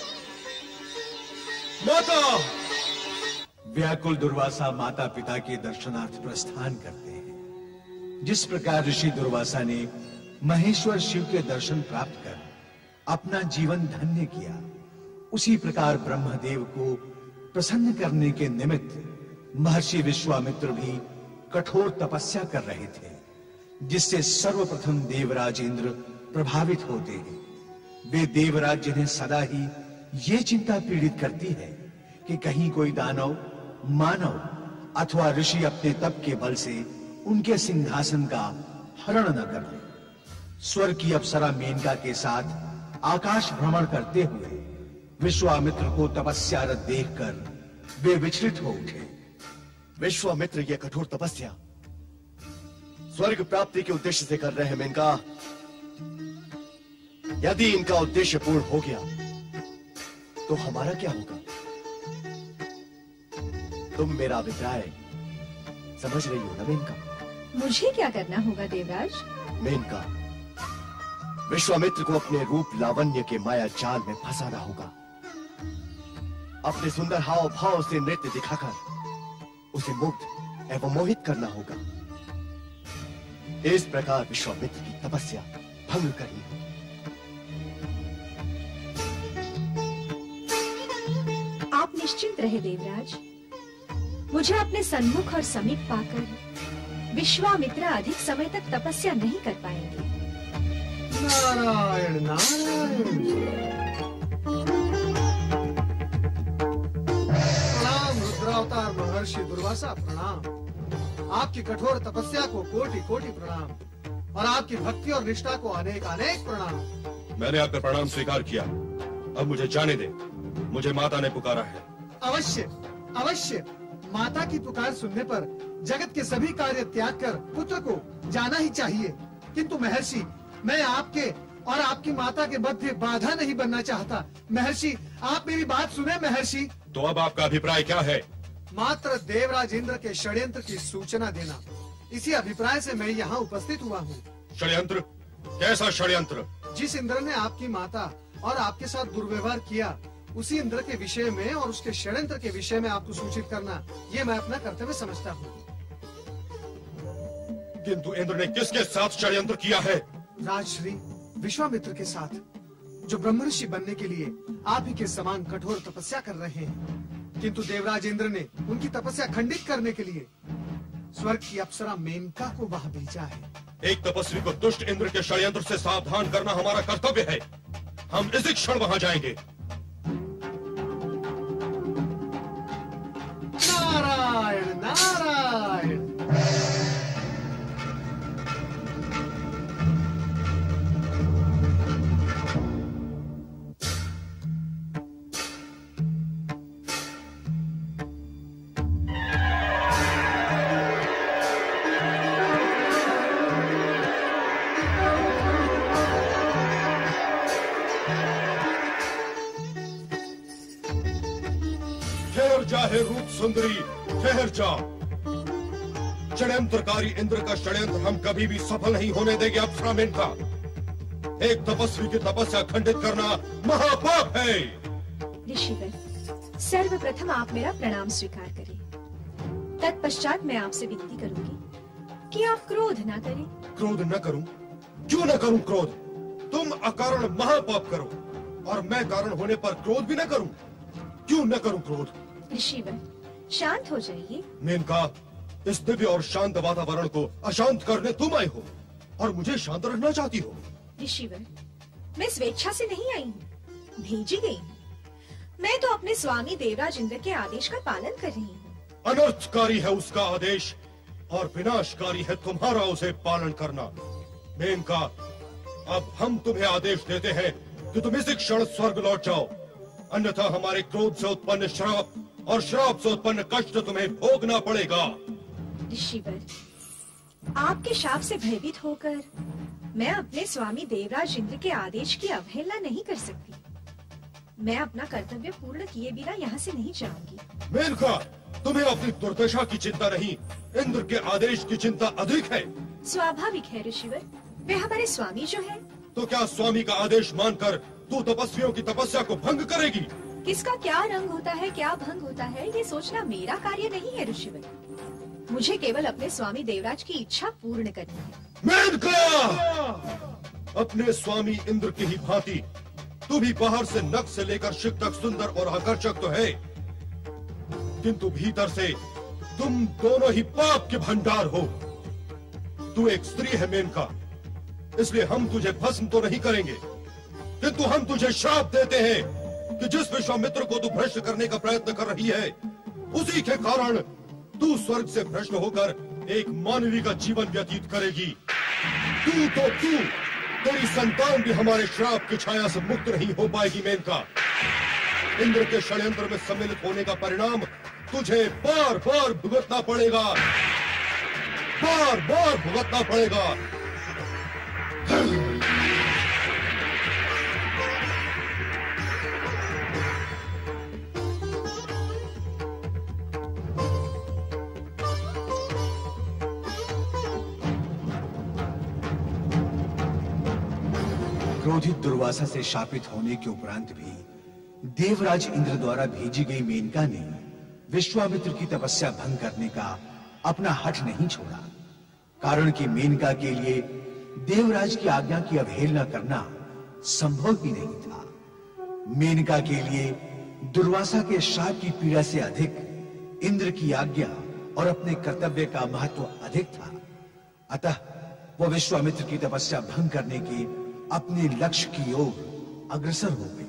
J: माता!
I: व्याकुल दुर्वासा माता पिता के दर्शनार्थ प्रस्थान करते हैं। जिस प्रकार ऋषि दुर्वासा ने महेश्वर शिव के दर्शन प्राप्त कर अपना जीवन धन्य किया, उसी प्रकार ब्रह्मदेव को प्रसन्न करने के निमित्त महर्षि विश्वामित्र भी कठोर तपस्या कर रहे थे, जिससे सर्वप्रथम देवराज इंद्र प्रभावित होते हैं। वे देवराज जिन्हें सदा ही ये चिंता पीड़ित करती है कि कहीं कोई दानव, मानव अथवा ऋषि अपने तप के बल से उनके सिंहासन का हरण न कर ले। स्वर्ग की अप्सरा मेनका के साथ आकाश भ्रमण करते हुए विश्वामित्र को तपस्यारत देखकर वे विचलित हो उठे।
L: विश्वामित्र ये कठोर तपस्या स्वर्ग प्राप्ति के उद्देश्य से कर रहे हैं मेनका। यदि इनका उद्देश्य पूर्ण हो गया तो हमारा क्या होगा? तुम मेरा अभिप्राय समझ रही हो ना मेनका?
D: मुझे क्या करना होगा देवराज?
L: मेनका, विश्वामित्र को अपने रूप लावण्य के माया जाल में फंसाना होगा। अपने सुंदर हाव भाव से नृत्य दिखाकर उसे मुग्ध एवं मोहित करना होगा। इस प्रकार विश्वामित्र की तपस्या भंग करनी होगी।
D: आप निश्चिंत रहे देवराज, मुझे अपने सन्मुख और समीप पाकर विश्वामित्र अधिक समय तक तपस्या नहीं कर पाएंगे।
A: नारायण नारायण। प्रणाम रुद्रावतार महर्षि दुर्वासा, प्रणाम। आपकी कठोर तपस्या को कोटि कोटि प्रणाम और आपकी भक्ति और निष्ठा को अनेक अनेक प्रणाम।
J: मैंने आपका प्रणाम स्वीकार किया, अब मुझे जाने दे। मुझे माता ने पुकारा है।
A: अवश्य अवश्य, माता की पुकार सुनने पर जगत के सभी कार्य त्याग कर पुत्र को जाना ही चाहिए। किंतु महर्षि, मैं आपके और आपकी माता के मध्य बाधा नहीं बनना चाहता। महर्षि, आप मेरी बात सुने महर्षि।
J: तो अब आपका अभिप्राय क्या है?
A: मात्र देवराज इंद्र के षड्यंत्र की सूचना देना, इसी अभिप्राय से मैं यहाँ उपस्थित हुआ हूँ।
J: षड्यंत्र? कैसा षड्यंत्र?
A: जिस इंद्र ने आपकी माता और आपके साथ दुर्व्यवहार किया, उसी इंद्र के विषय में और उसके षड्यंत्र के विषय में आपको सूचित करना, ये मैं अपना कर्तव्य समझता हूँ।
J: किंतु इंद्र ने किसके साथ षड्यंत्र किया है?
A: राजश्री विश्वामित्र के साथ, जो ब्रह्म ऋषि बनने के लिए आप ही के समान कठोर तपस्या कर रहे हैं। किंतु देवराज इंद्र ने उनकी तपस्या खंडित करने के लिए स्वर्ग की अप्सरा मेनका को वहां भेजा है।
J: एक तपस्वी को दुष्ट इंद्र के षड्यंत्र से सावधान करना हमारा कर्तव्य है। हम इसी क्षण वहां जाएंगे।
A: नारायण नारायण।
J: चाहे रूप सुंदरी, ठहर जा। षड्यंत्रकारी इंद्र का षड्यंत्र हम कभी भी सफल नहीं होने देंगे। अप्सरा मेनका, एक तपस्वी की तपस्या खंडित करना महापाप है।
D: ऋषिवर,
C: सर्वप्रथम आप मेरा प्रणाम स्वीकार करें। तत्पश्चात मैं आपसे विनती करूंगी कि आप क्रोध ना करें।
J: क्रोध न करूं? क्यों न करूं क्रोध? तुम अकारण महापाप करो और मैं कारण होने पर क्रोध भी न करूं। क्यों न करूं क्रोध?
C: ऋषिवर, शांत हो जाइए।
J: मेनका, इस दिव्य और शांत वातावरण को अशांत करने तुम आई हो और मुझे शांत रखना चाहती हो।
C: ऋषिवर, मैं स्वेच्छा से नहीं आई हूँ, भेजी गई हूँ। मैं तो अपने स्वामी देवराज इंद्र के आदेश का पालन कर रही हूँ।
J: अनर्थकारी है उसका आदेश और विनाशकारी है तुम्हारा उसे पालन करना। मेनका, अब हम तुम्हें आदेश देते हैं कि तुम इसी क्षण स्वर्ग लौट जाओ, अन्यथा हमारे क्रोध से उत्पन्न श्राप और श्राप से उत्पन्न कष्ट तुम्हें भोगना पड़ेगा।
C: ऋषिवर, आपके शाप से भयभीत होकर मैं अपने स्वामी देवराज इंद्र के आदेश की अवहेलना नहीं कर सकती। मैं अपना कर्तव्य पूर्ण किए बिना यहाँ से नहीं जाऊंगी।
J: मेनका, तुम्हें अपनी दुर्दशा की चिंता नहीं, इंद्र के आदेश की चिंता अधिक है।
C: स्वाभाविक है ऋषिवर, वे हमारे स्वामी जो है।
J: तो क्या स्वामी का आदेश मानकर तू तपस्वियों की तपस्या को भंग करेगी?
C: किसका क्या रंग होता है, क्या भंग होता है, ये सोचना मेरा कार्य नहीं है ऋषिवर। मुझे केवल अपने स्वामी देवराज की इच्छा पूर्ण करनी है।
J: मेनका, अपने स्वामी इंद्र की ही भांति तू भी बाहर से नख से लेकर शिख तक सुंदर और आकर्षक तो है, किंतु भीतर से तुम दोनों ही पाप के भंडार हो। तू एक स्त्री है मेनका, इसलिए हम तुझे भस्म तो नहीं करेंगे, किंतु हम तुझे श्राप देते हैं कि जिस विश्वामित्र को तू भ्रष्ट करने का प्रयत्न कर रही है, उसी के कारण तू स्वर्ग से भ्रष्ट होकर एक मानवी का जीवन व्यतीत करेगी। तू तेरी संतान भी हमारे श्राप की छाया से मुक्त नहीं हो पाएगी मेनका। इंद्र के षड्यंत्र में सम्मिलित होने का परिणाम तुझे बार बार भुगतना पड़ेगा, बार बार भुगतना पड़ेगा।
M: क्रोधित दुर्वासा से शापित होने के उपरांत भी देवराज इंद्र द्वारा भेजी गई मेनका ने विश्वामित्र की तपस्या भंग करने का अपना हठ नहीं छोड़ा, कारण कि मेनका के लिए देवराज की आज्ञा की अवहेलना करना संभव ही नहीं था। मेनका के लिए दुर्वासा के शाप की पीड़ा से अधिक इंद्र की आज्ञा और अपने कर्तव्य का महत्व अधिक था। अतः वो विश्वामित्र की तपस्या भंग करने के अपने लक्ष्य की ओर अग्रसर हो गई।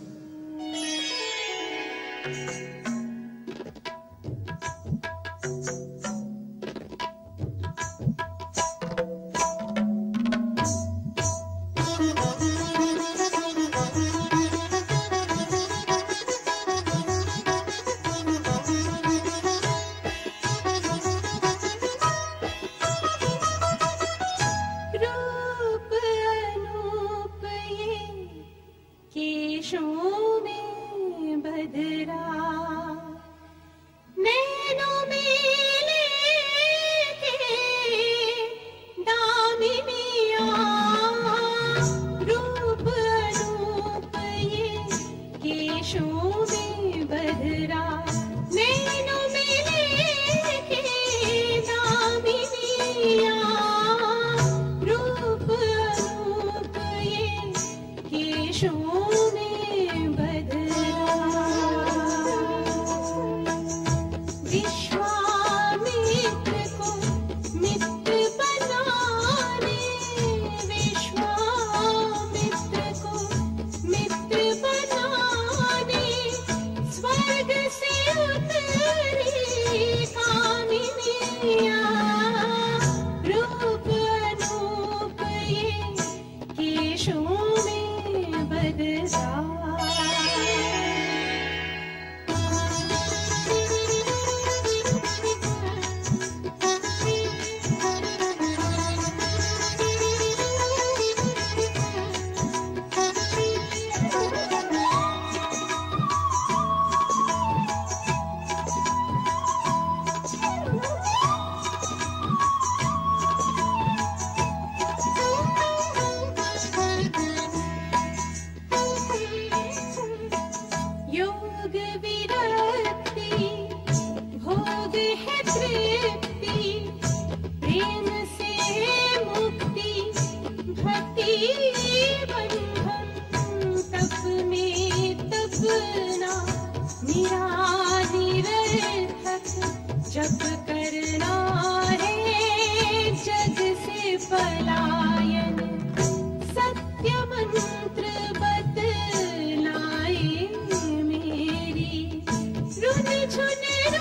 N: मेरा निरर्थक जप करना है जग से पलायन, सत्य मंत्र बतलाए मेरी, रुन झुन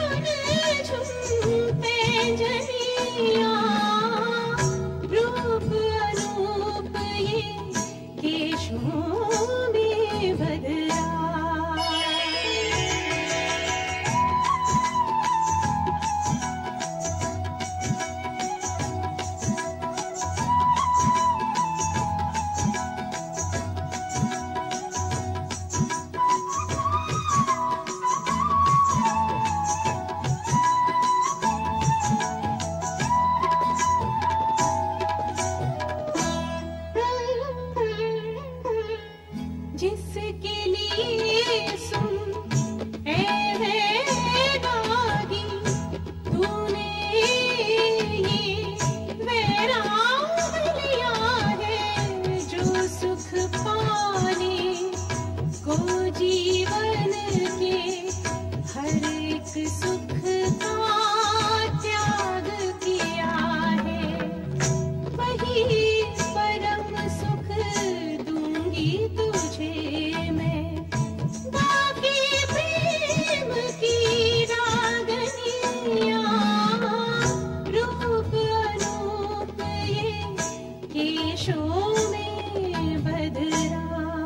N: पैंजनिया, रूप अनूप ये केशों में बदला। जिसके लिए सुन ऐ वैरागी, तूने ये वैराग लिया है, जो सुख पाने को जीवन के हर एक सुख का त्याग किया है, वही परम सुख दूंगी तुझे मैं, बाकी प्रेम की रागनिया, रूप अनूप ये केशों में बदरा।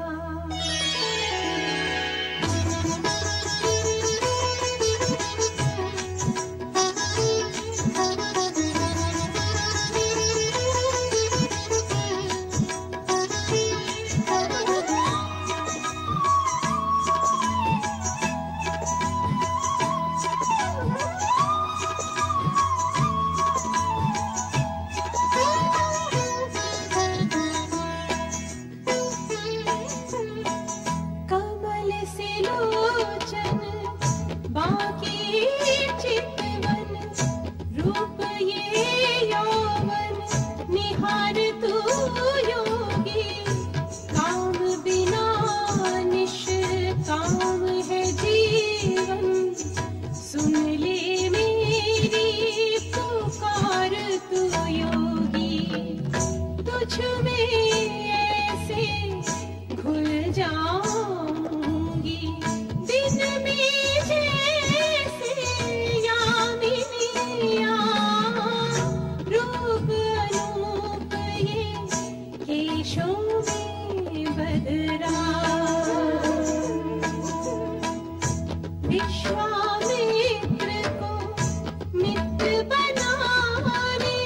N: कमल से लोचन बाकी चितवन, रूप ये यौवन निहार तू योगी, काम बिना निष्काम है जीवन, सुन ले मेरी पुकार तू योगी, तुझ में ऐसे घुल जाऊंगी दिन में जैसे यामिनिया, रूप अनूप ये केशों में बदरा। विश्वामित्र को मित्र बनाने,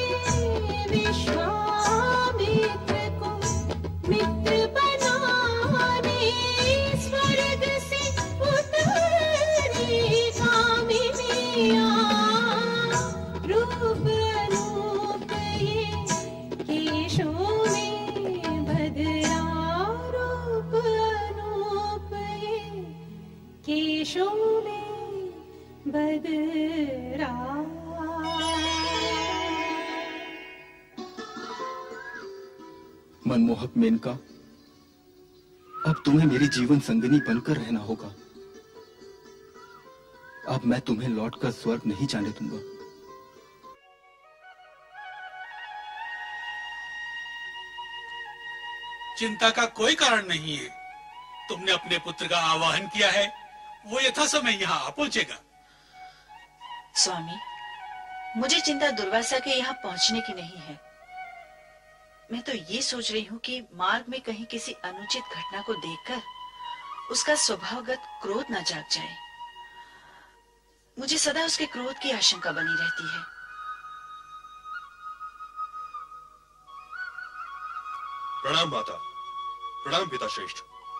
N: विश्वामित्र को मित्र बनाने, स्वर्ग से उतरी कामिनिया, रूप अनूप ये केशों में बदरा, रूप अनूप ये केशों में बदरा।
K: मनमोहक मेनका, अब तुम्हें मेरी जीवन संगिनी बनकर रहना होगा। अब मैं तुम्हें लौटकर स्वर्ग नहीं जाने दूंगा।
E: चिंता का कोई कारण नहीं है। तुमने अपने पुत्र का आवाहन किया है, वो यथा समय यहाँ आ पहुंचेगा।
F: स्वामी, मुझे चिंता दुर्वासा के यहाँ पहुँचने की नहीं है। मैं तो ये सोच रही हूँ कि मार्ग में कहीं किसी अनुचित घटना को देखकर उसका स्वभावगत क्रोध न जाग जाए। मुझे सदा उसके क्रोध की आशंका बनी रहती है।
J: प्रणाम माता, प्रणाम पिता श्रेष्ठ।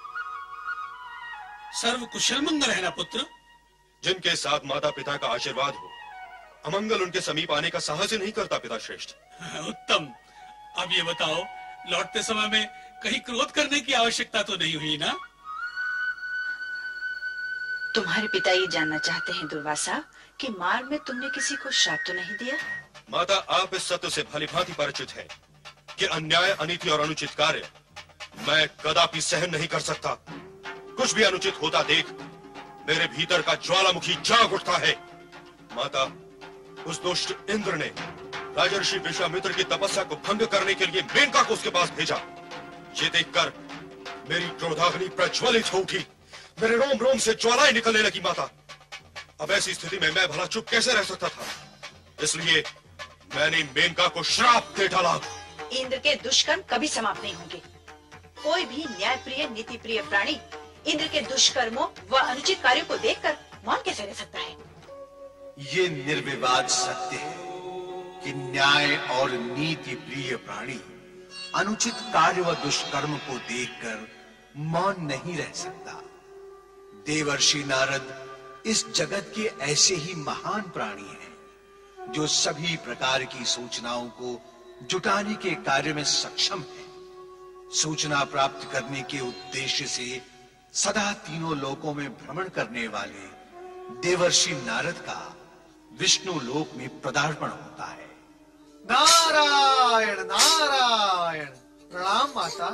E: सर्व कुशल मंगल है ना पुत्र?
J: जिनके साथ माता पिता का आशीर्वाद हो, अमंगल उनके समीप आने का साहस ही नहीं करता पिता श्रेष्ठ।
E: उत्तम। अब ये बताओ, लौटते समय में कहीं क्रोध करने की आवश्यकता तो नहीं हुई ना?
F: तुम्हारे पिता ये जानना चाहते हैं दुर्वासा कि मार्ग में तुमने किसी को श्राप तो नहीं दिया?
J: माता, आप इस सत्य से भलीभांति परिचित हैं कि अन्याय, अनीति और अनुचित कार्य मैं कदापि सहन नहीं कर सकता। कुछ भी अनुचित होता देख मेरे भीतर का ज्वालामुखी जाग उठता है। माता, उस दुष्ट इंद्र ने राजर्षि विश्वामित्र की तपस्या को भंग करने के लिए मेनका को उसके पास भेजा। ये देखकर मेरी क्रोधाग्नि प्रज्वलित हो उठी, मेरे रोम रोम से ज्वालाएं निकलने लगी। माता, अब ऐसी स्थिति में मैं भला चुप कैसे रह सकता था, इसलिए मैंने मेनका को श्राप दे डाला।
F: इंद्र के दुष्कर्म कभी समाप्त नहीं होंगे। कोई भी न्यायप्रिय नीति प्रिय प्राणी इंद्र के दुष्कर्मों व अनुचित कार्यों को देखकर मौन कैसे रह सकता है?
M: ये निर्विवाद सत्य है कि न्याय और नीति प्रिय प्राणी अनुचित कार्य व दुष्कर्म को देखकर मौन नहीं रह सकता। देवर्षि नारद इस जगत के ऐसे ही महान प्राणी हैं जो सभी प्रकार की सूचनाओं को जुटाने के कार्य में सक्षम है। सूचना प्राप्त करने के उद्देश्य से सदा तीनों लोकों में भ्रमण करने वाले देवर्षि नारद का विष्णु लोक में पदार्पण होता है।
A: नारायण नारायण। प्रणाम माता।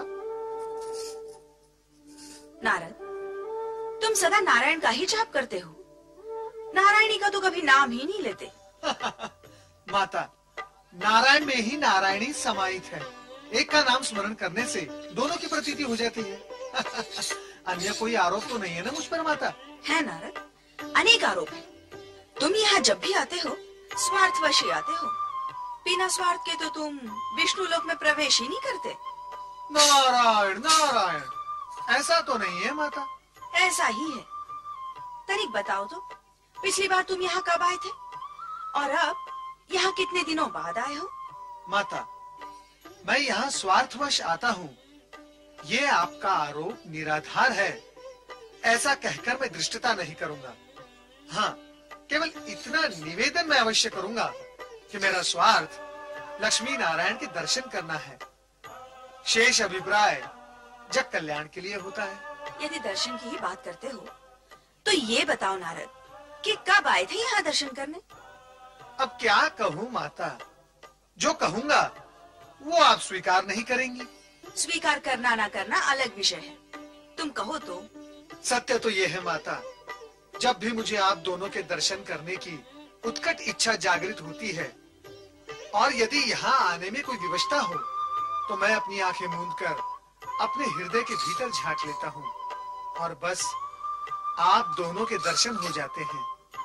F: नारद, तुम सदा नारायण का ही जाप करते हो, नारायणी का तो कभी नाम ही नहीं लेते।
A: माता, नारायण में ही नारायणी समाहित है। एक का नाम स्मरण करने से दोनों की प्रतीति हो जाती है। अन्य कोई आरोप तो नहीं है ना मुझ पर माता?
F: है नारद, अनेक आरोप है। तुम यहाँ जब भी आते हो स्वार्थवश ही आते हो। बिना स्वार्थ के तो तुम विष्णु लोक में प्रवेश ही नहीं करते।
A: नारायण नारायण, ऐसा तो नहीं है माता।
F: ऐसा ही है। तनिक बताओ तो, पिछली बार तुम यहाँ कब आए थे और अब यहाँ कितने दिनों बाद आए हो?
A: माता, मैं यहाँ स्वार्थवश आता हूँ, ये आपका आरोप निराधार है, ऐसा कहकर मैं दृष्टता नहीं करूंगा। हाँ, केवल इतना निवेदन मैं अवश्य करूंगा कि मेरा स्वार्थ लक्ष्मी नारायण के दर्शन करना है। शेष अभिप्राय जग कल्याण के लिए होता है।
F: यदि दर्शन की ही बात करते हो तो ये बताओ नारद कि कब आए थे यहाँ दर्शन करने?
A: अब क्या कहूँ माता, जो कहूंगा वो आप स्वीकार नहीं करेंगी।
F: स्वीकार करना ना करना अलग विषय है, तुम कहो तो।
A: सत्य तो ये है माता, जब भी मुझे आप दोनों के दर्शन करने की उत्कट इच्छा जागृत होती है और यदि यहाँ आने में कोई विवशता हो तो मैं अपनी आंखें मूंदकर अपने हृदय के भीतर झांक लेता हूँ और बस आप दोनों के दर्शन हो जाते हैं।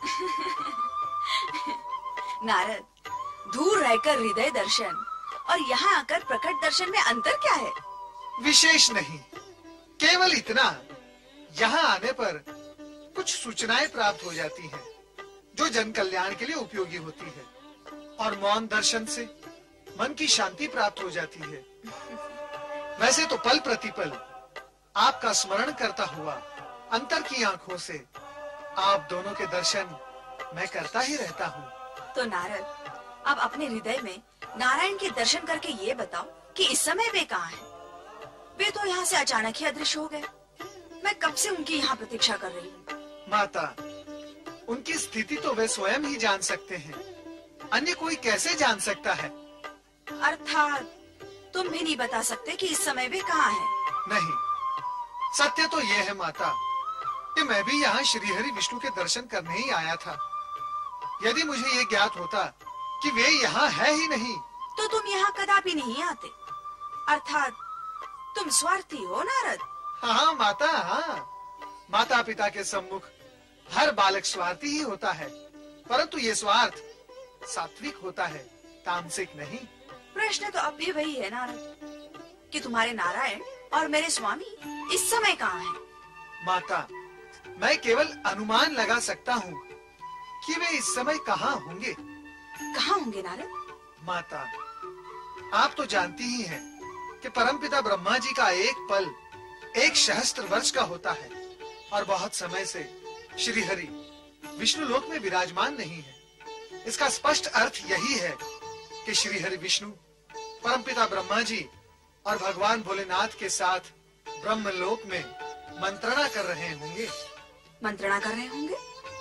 F: नारद, दूर रहकर हृदय दर्शन और यहाँ आकर प्रकट दर्शन में अंतर क्या है?
A: विशेष नहीं, केवल इतना, यहाँ आने पर कुछ सूचनाएं प्राप्त हो जाती हैं जो जन कल्याण के लिए उपयोगी होती है और मौन दर्शन से मन की शांति प्राप्त हो जाती है। वैसे तो पल प्रतिपल आपका स्मरण करता हुआ अंतर की आंखों से आप दोनों के दर्शन मैं करता ही रहता हूँ।
F: तो नारद, अब अपने हृदय में नारायण के दर्शन करके ये बताओ कि इस समय वे कहाँ हैं? वे तो यहाँ से अचानक ही अदृश्य हो गए। मैं कब से उनकी यहाँ प्रतीक्षा कर रही हूँ।
A: माता, उनकी स्थिति तो वे स्वयं ही जान सकते हैं, अन्य कोई कैसे जान सकता है?
F: अर्थात तुम भी नहीं बता सकते कि इस समय वे कहाँ हैं?
A: नहीं, सत्य तो ये है माता कि मैं भी यहाँ श्रीहरि विष्णु के दर्शन करने ही आया था। यदि मुझे ये ज्ञात होता कि वे यहाँ है ही नहीं
F: तो तुम यहाँ कदापि नहीं आते। अर्थात तुम स्वार्थी हो नारद।
A: हाँ माता, हाँ। माता पिता के सम्मुख हर बालक स्वार्थी ही होता है, परंतु ये स्वार्थ सात्विक होता है, तामसिक नहीं।
F: प्रश्न तो अब भी वही है नारद कि तुम्हारे नारायण और मेरे स्वामी इस समय कहाँ हैं?
A: माता, मैं केवल अनुमान लगा सकता हूँ कि वे इस समय कहाँ होंगे।
F: कहाँ होंगे नारद?
A: माता, आप तो जानती ही हैं कि परमपिता ब्रह्मा जी का एक पल 1 सहस्त्र वर्ष का होता है और बहुत समय से श्रीहरि विष्णु लोक में विराजमान नहीं है। इसका स्पष्ट अर्थ यही है कि श्रीहरि विष्णु परमपिता ब्रह्मा जी और भगवान भोलेनाथ के साथ ब्रह्मलोक में मंत्रणा कर रहे होंगे।
F: मंत्रणा कर रहे होंगे?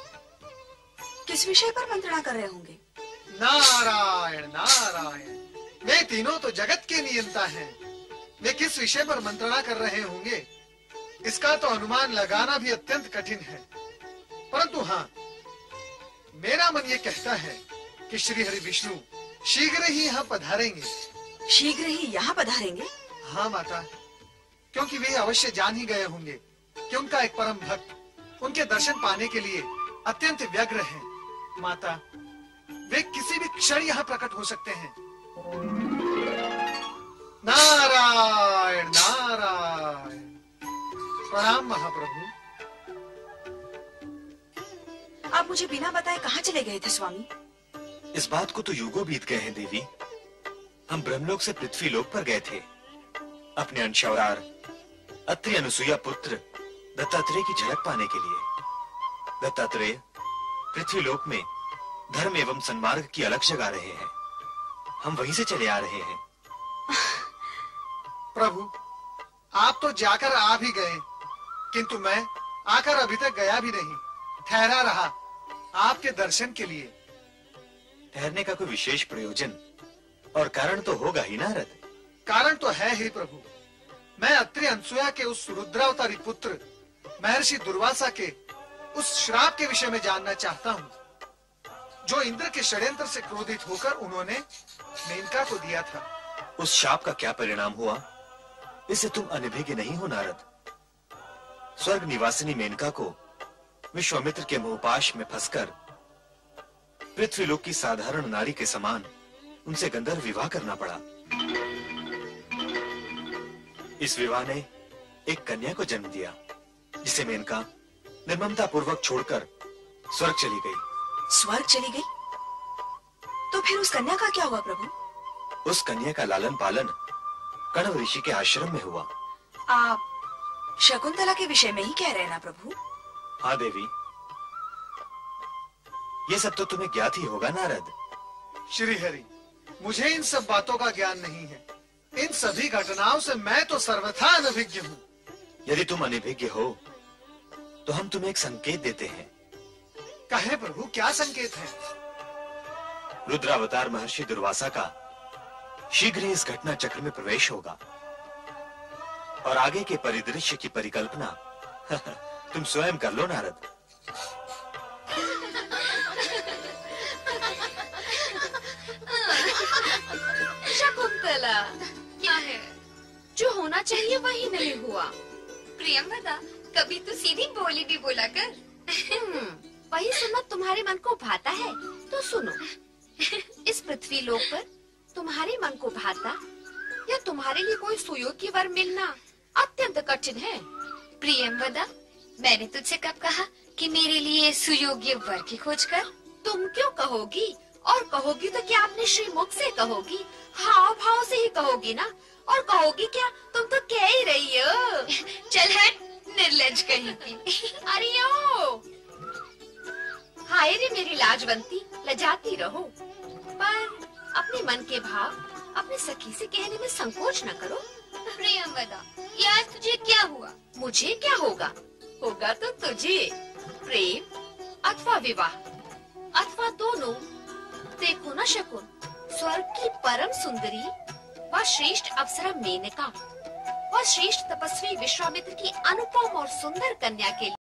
F: किस विषय पर मंत्रणा कर रहे होंगे?
A: नारायण नारायण, वे तीनों तो जगत के नियंता हैं। वे किस विषय पर मंत्रणा कर रहे होंगे इसका तो अनुमान लगाना भी अत्यंत कठिन है, परंतु हाँ, मेरा मन ये कहता है कि श्री हरि विष्णु शीघ्र ही यहाँ पधारेंगे।
F: शीघ्र ही यहाँ पधारेंगे?
A: हाँ माता, क्योंकि वे अवश्य जान ही गए होंगे कि उनका एक परम भक्त उनके दर्शन पाने के लिए अत्यंत व्यग्र है। माता, वे किसी भी क्षण यहाँ प्रकट हो सकते हैं। नारायण नारायण। प्रणाम महाप्रभु।
F: आप मुझे बिना बताए कहाँ चले गए थे स्वामी?
H: इस बात को तो युगों बीत गए हैं देवी। हम ब्रह्मलोक से पृथ्वी लोक पर गए थे अपने अंश अवतार अत्रि अनुसुईया पुत्र दत्तात्रेय की झलक पाने के लिए। दत्तात्रेय पृथ्वी लोक में धर्म एवं सन्मार्ग की अलग जगा रहे हैं। हम वहीं से चले आ रहे हैं।
A: प्रभु, आप तो जाकर आ भी गए, किंतु मैं आकर अभी तक गया भी नहीं, ठहरा रहा आपके दर्शन के लिए।
H: ठहरने का कोई विशेष प्रयोजन और कारण तो होगा ही नारद।
A: कारण तो है ही प्रभु। मैं अत्रि अनसुया के उस रुद्रावतारी पुत्र महर्षि दुर्वासा के उस श्राप के विषय में जानना चाहता हूँ, जो इंद्र के षड्यंत्र से क्रोधित होकर उन्होंने मेनका को दिया था।
H: उस शाप का क्या परिणाम हुआ, इससे तुम अनभिज्ञ नहीं हो नारद। स्वर्ग निवासिनी मेनका को विश्वामित्र के मोहपाश में फंसकर पृथ्वीलोक की साधारण नारी के समान उनसे गंधर्व विवाह करना पड़ा। इस विवाह ने एक कन्या को जन्म दिया, जिसे मेनका निर्ममता पूर्वक छोड़कर स्वर्ग चली गई।
F: स्वर्ग चली गई? तो फिर उस कन्या का क्या हुआ प्रभु?
H: उस कन्या का लालन पालन कण्व ऋषि के आश्रम में हुआ।
F: आप शकुंतला के विषय में ही कह रहे हैं ना प्रभु?
H: हाँ देवी, ये सब तो तुम्हें ज्ञात ही होगा नारद।
A: श्री हरि, मुझे इन सब बातों का ज्ञान नहीं है। इन सभी घटनाओं से मैं तो सर्वथा अनभिज्ञ हूँ।
H: यदि तुम अनभिज्ञ हो तो हम तुम्हें एक संकेत देते हैं।
A: कहे प्रभु, क्या संकेत है?
H: रुद्रावतार महर्षि दुर्वासा का शीघ्र ही इस घटना चक्र में प्रवेश होगा और आगे के परिदृश्य की परिकल्पना तुम स्वयं कर लो नारद।
D: शकुंतला, क्या है? जो होना चाहिए वही नहीं हुआ।
O: प्रियंवदा, कभी तो सीधी बोली भी बोला कर।
D: वही सुनना तुम्हारे मन को भाता है तो सुनो। इस पृथ्वी लोक पर तुम्हारे मन को भाता या तुम्हारे लिए कोई सुयोग्य वर मिलना अत्यंत कठिन है।
O: प्रियंवदा, मैंने तुझसे कब कहा कि मेरे लिए सुयोग्य वर की खोज कर?
D: तुम क्यों कहोगी? और कहोगी तो क्या अपने श्रीमुख से कहोगी? हाव भाव से ही कहोगी ना। और कहोगी क्या? तुम तो कह ही रही हो।
O: चल हट, निर्लज कहीं की।
D: अरे ओ, हाय रे मेरी लाजवंती, लजाती रहो, पर अपने मन के भाव अपने सखी से कहने में संकोच न करो।
O: प्रियंवदा, यार तुझे क्या हुआ?
D: मुझे क्या होगा? होगा तो तुझे प्रेम अथवा विवाह अथवा दोनों। देखो न शकुन, स्वर्ग की परम सुंदरी व श्रेष्ठ अप्सरा मेनका व श्रेष्ठ तपस्वी विश्वामित्र की अनुपम और सुंदर कन्या के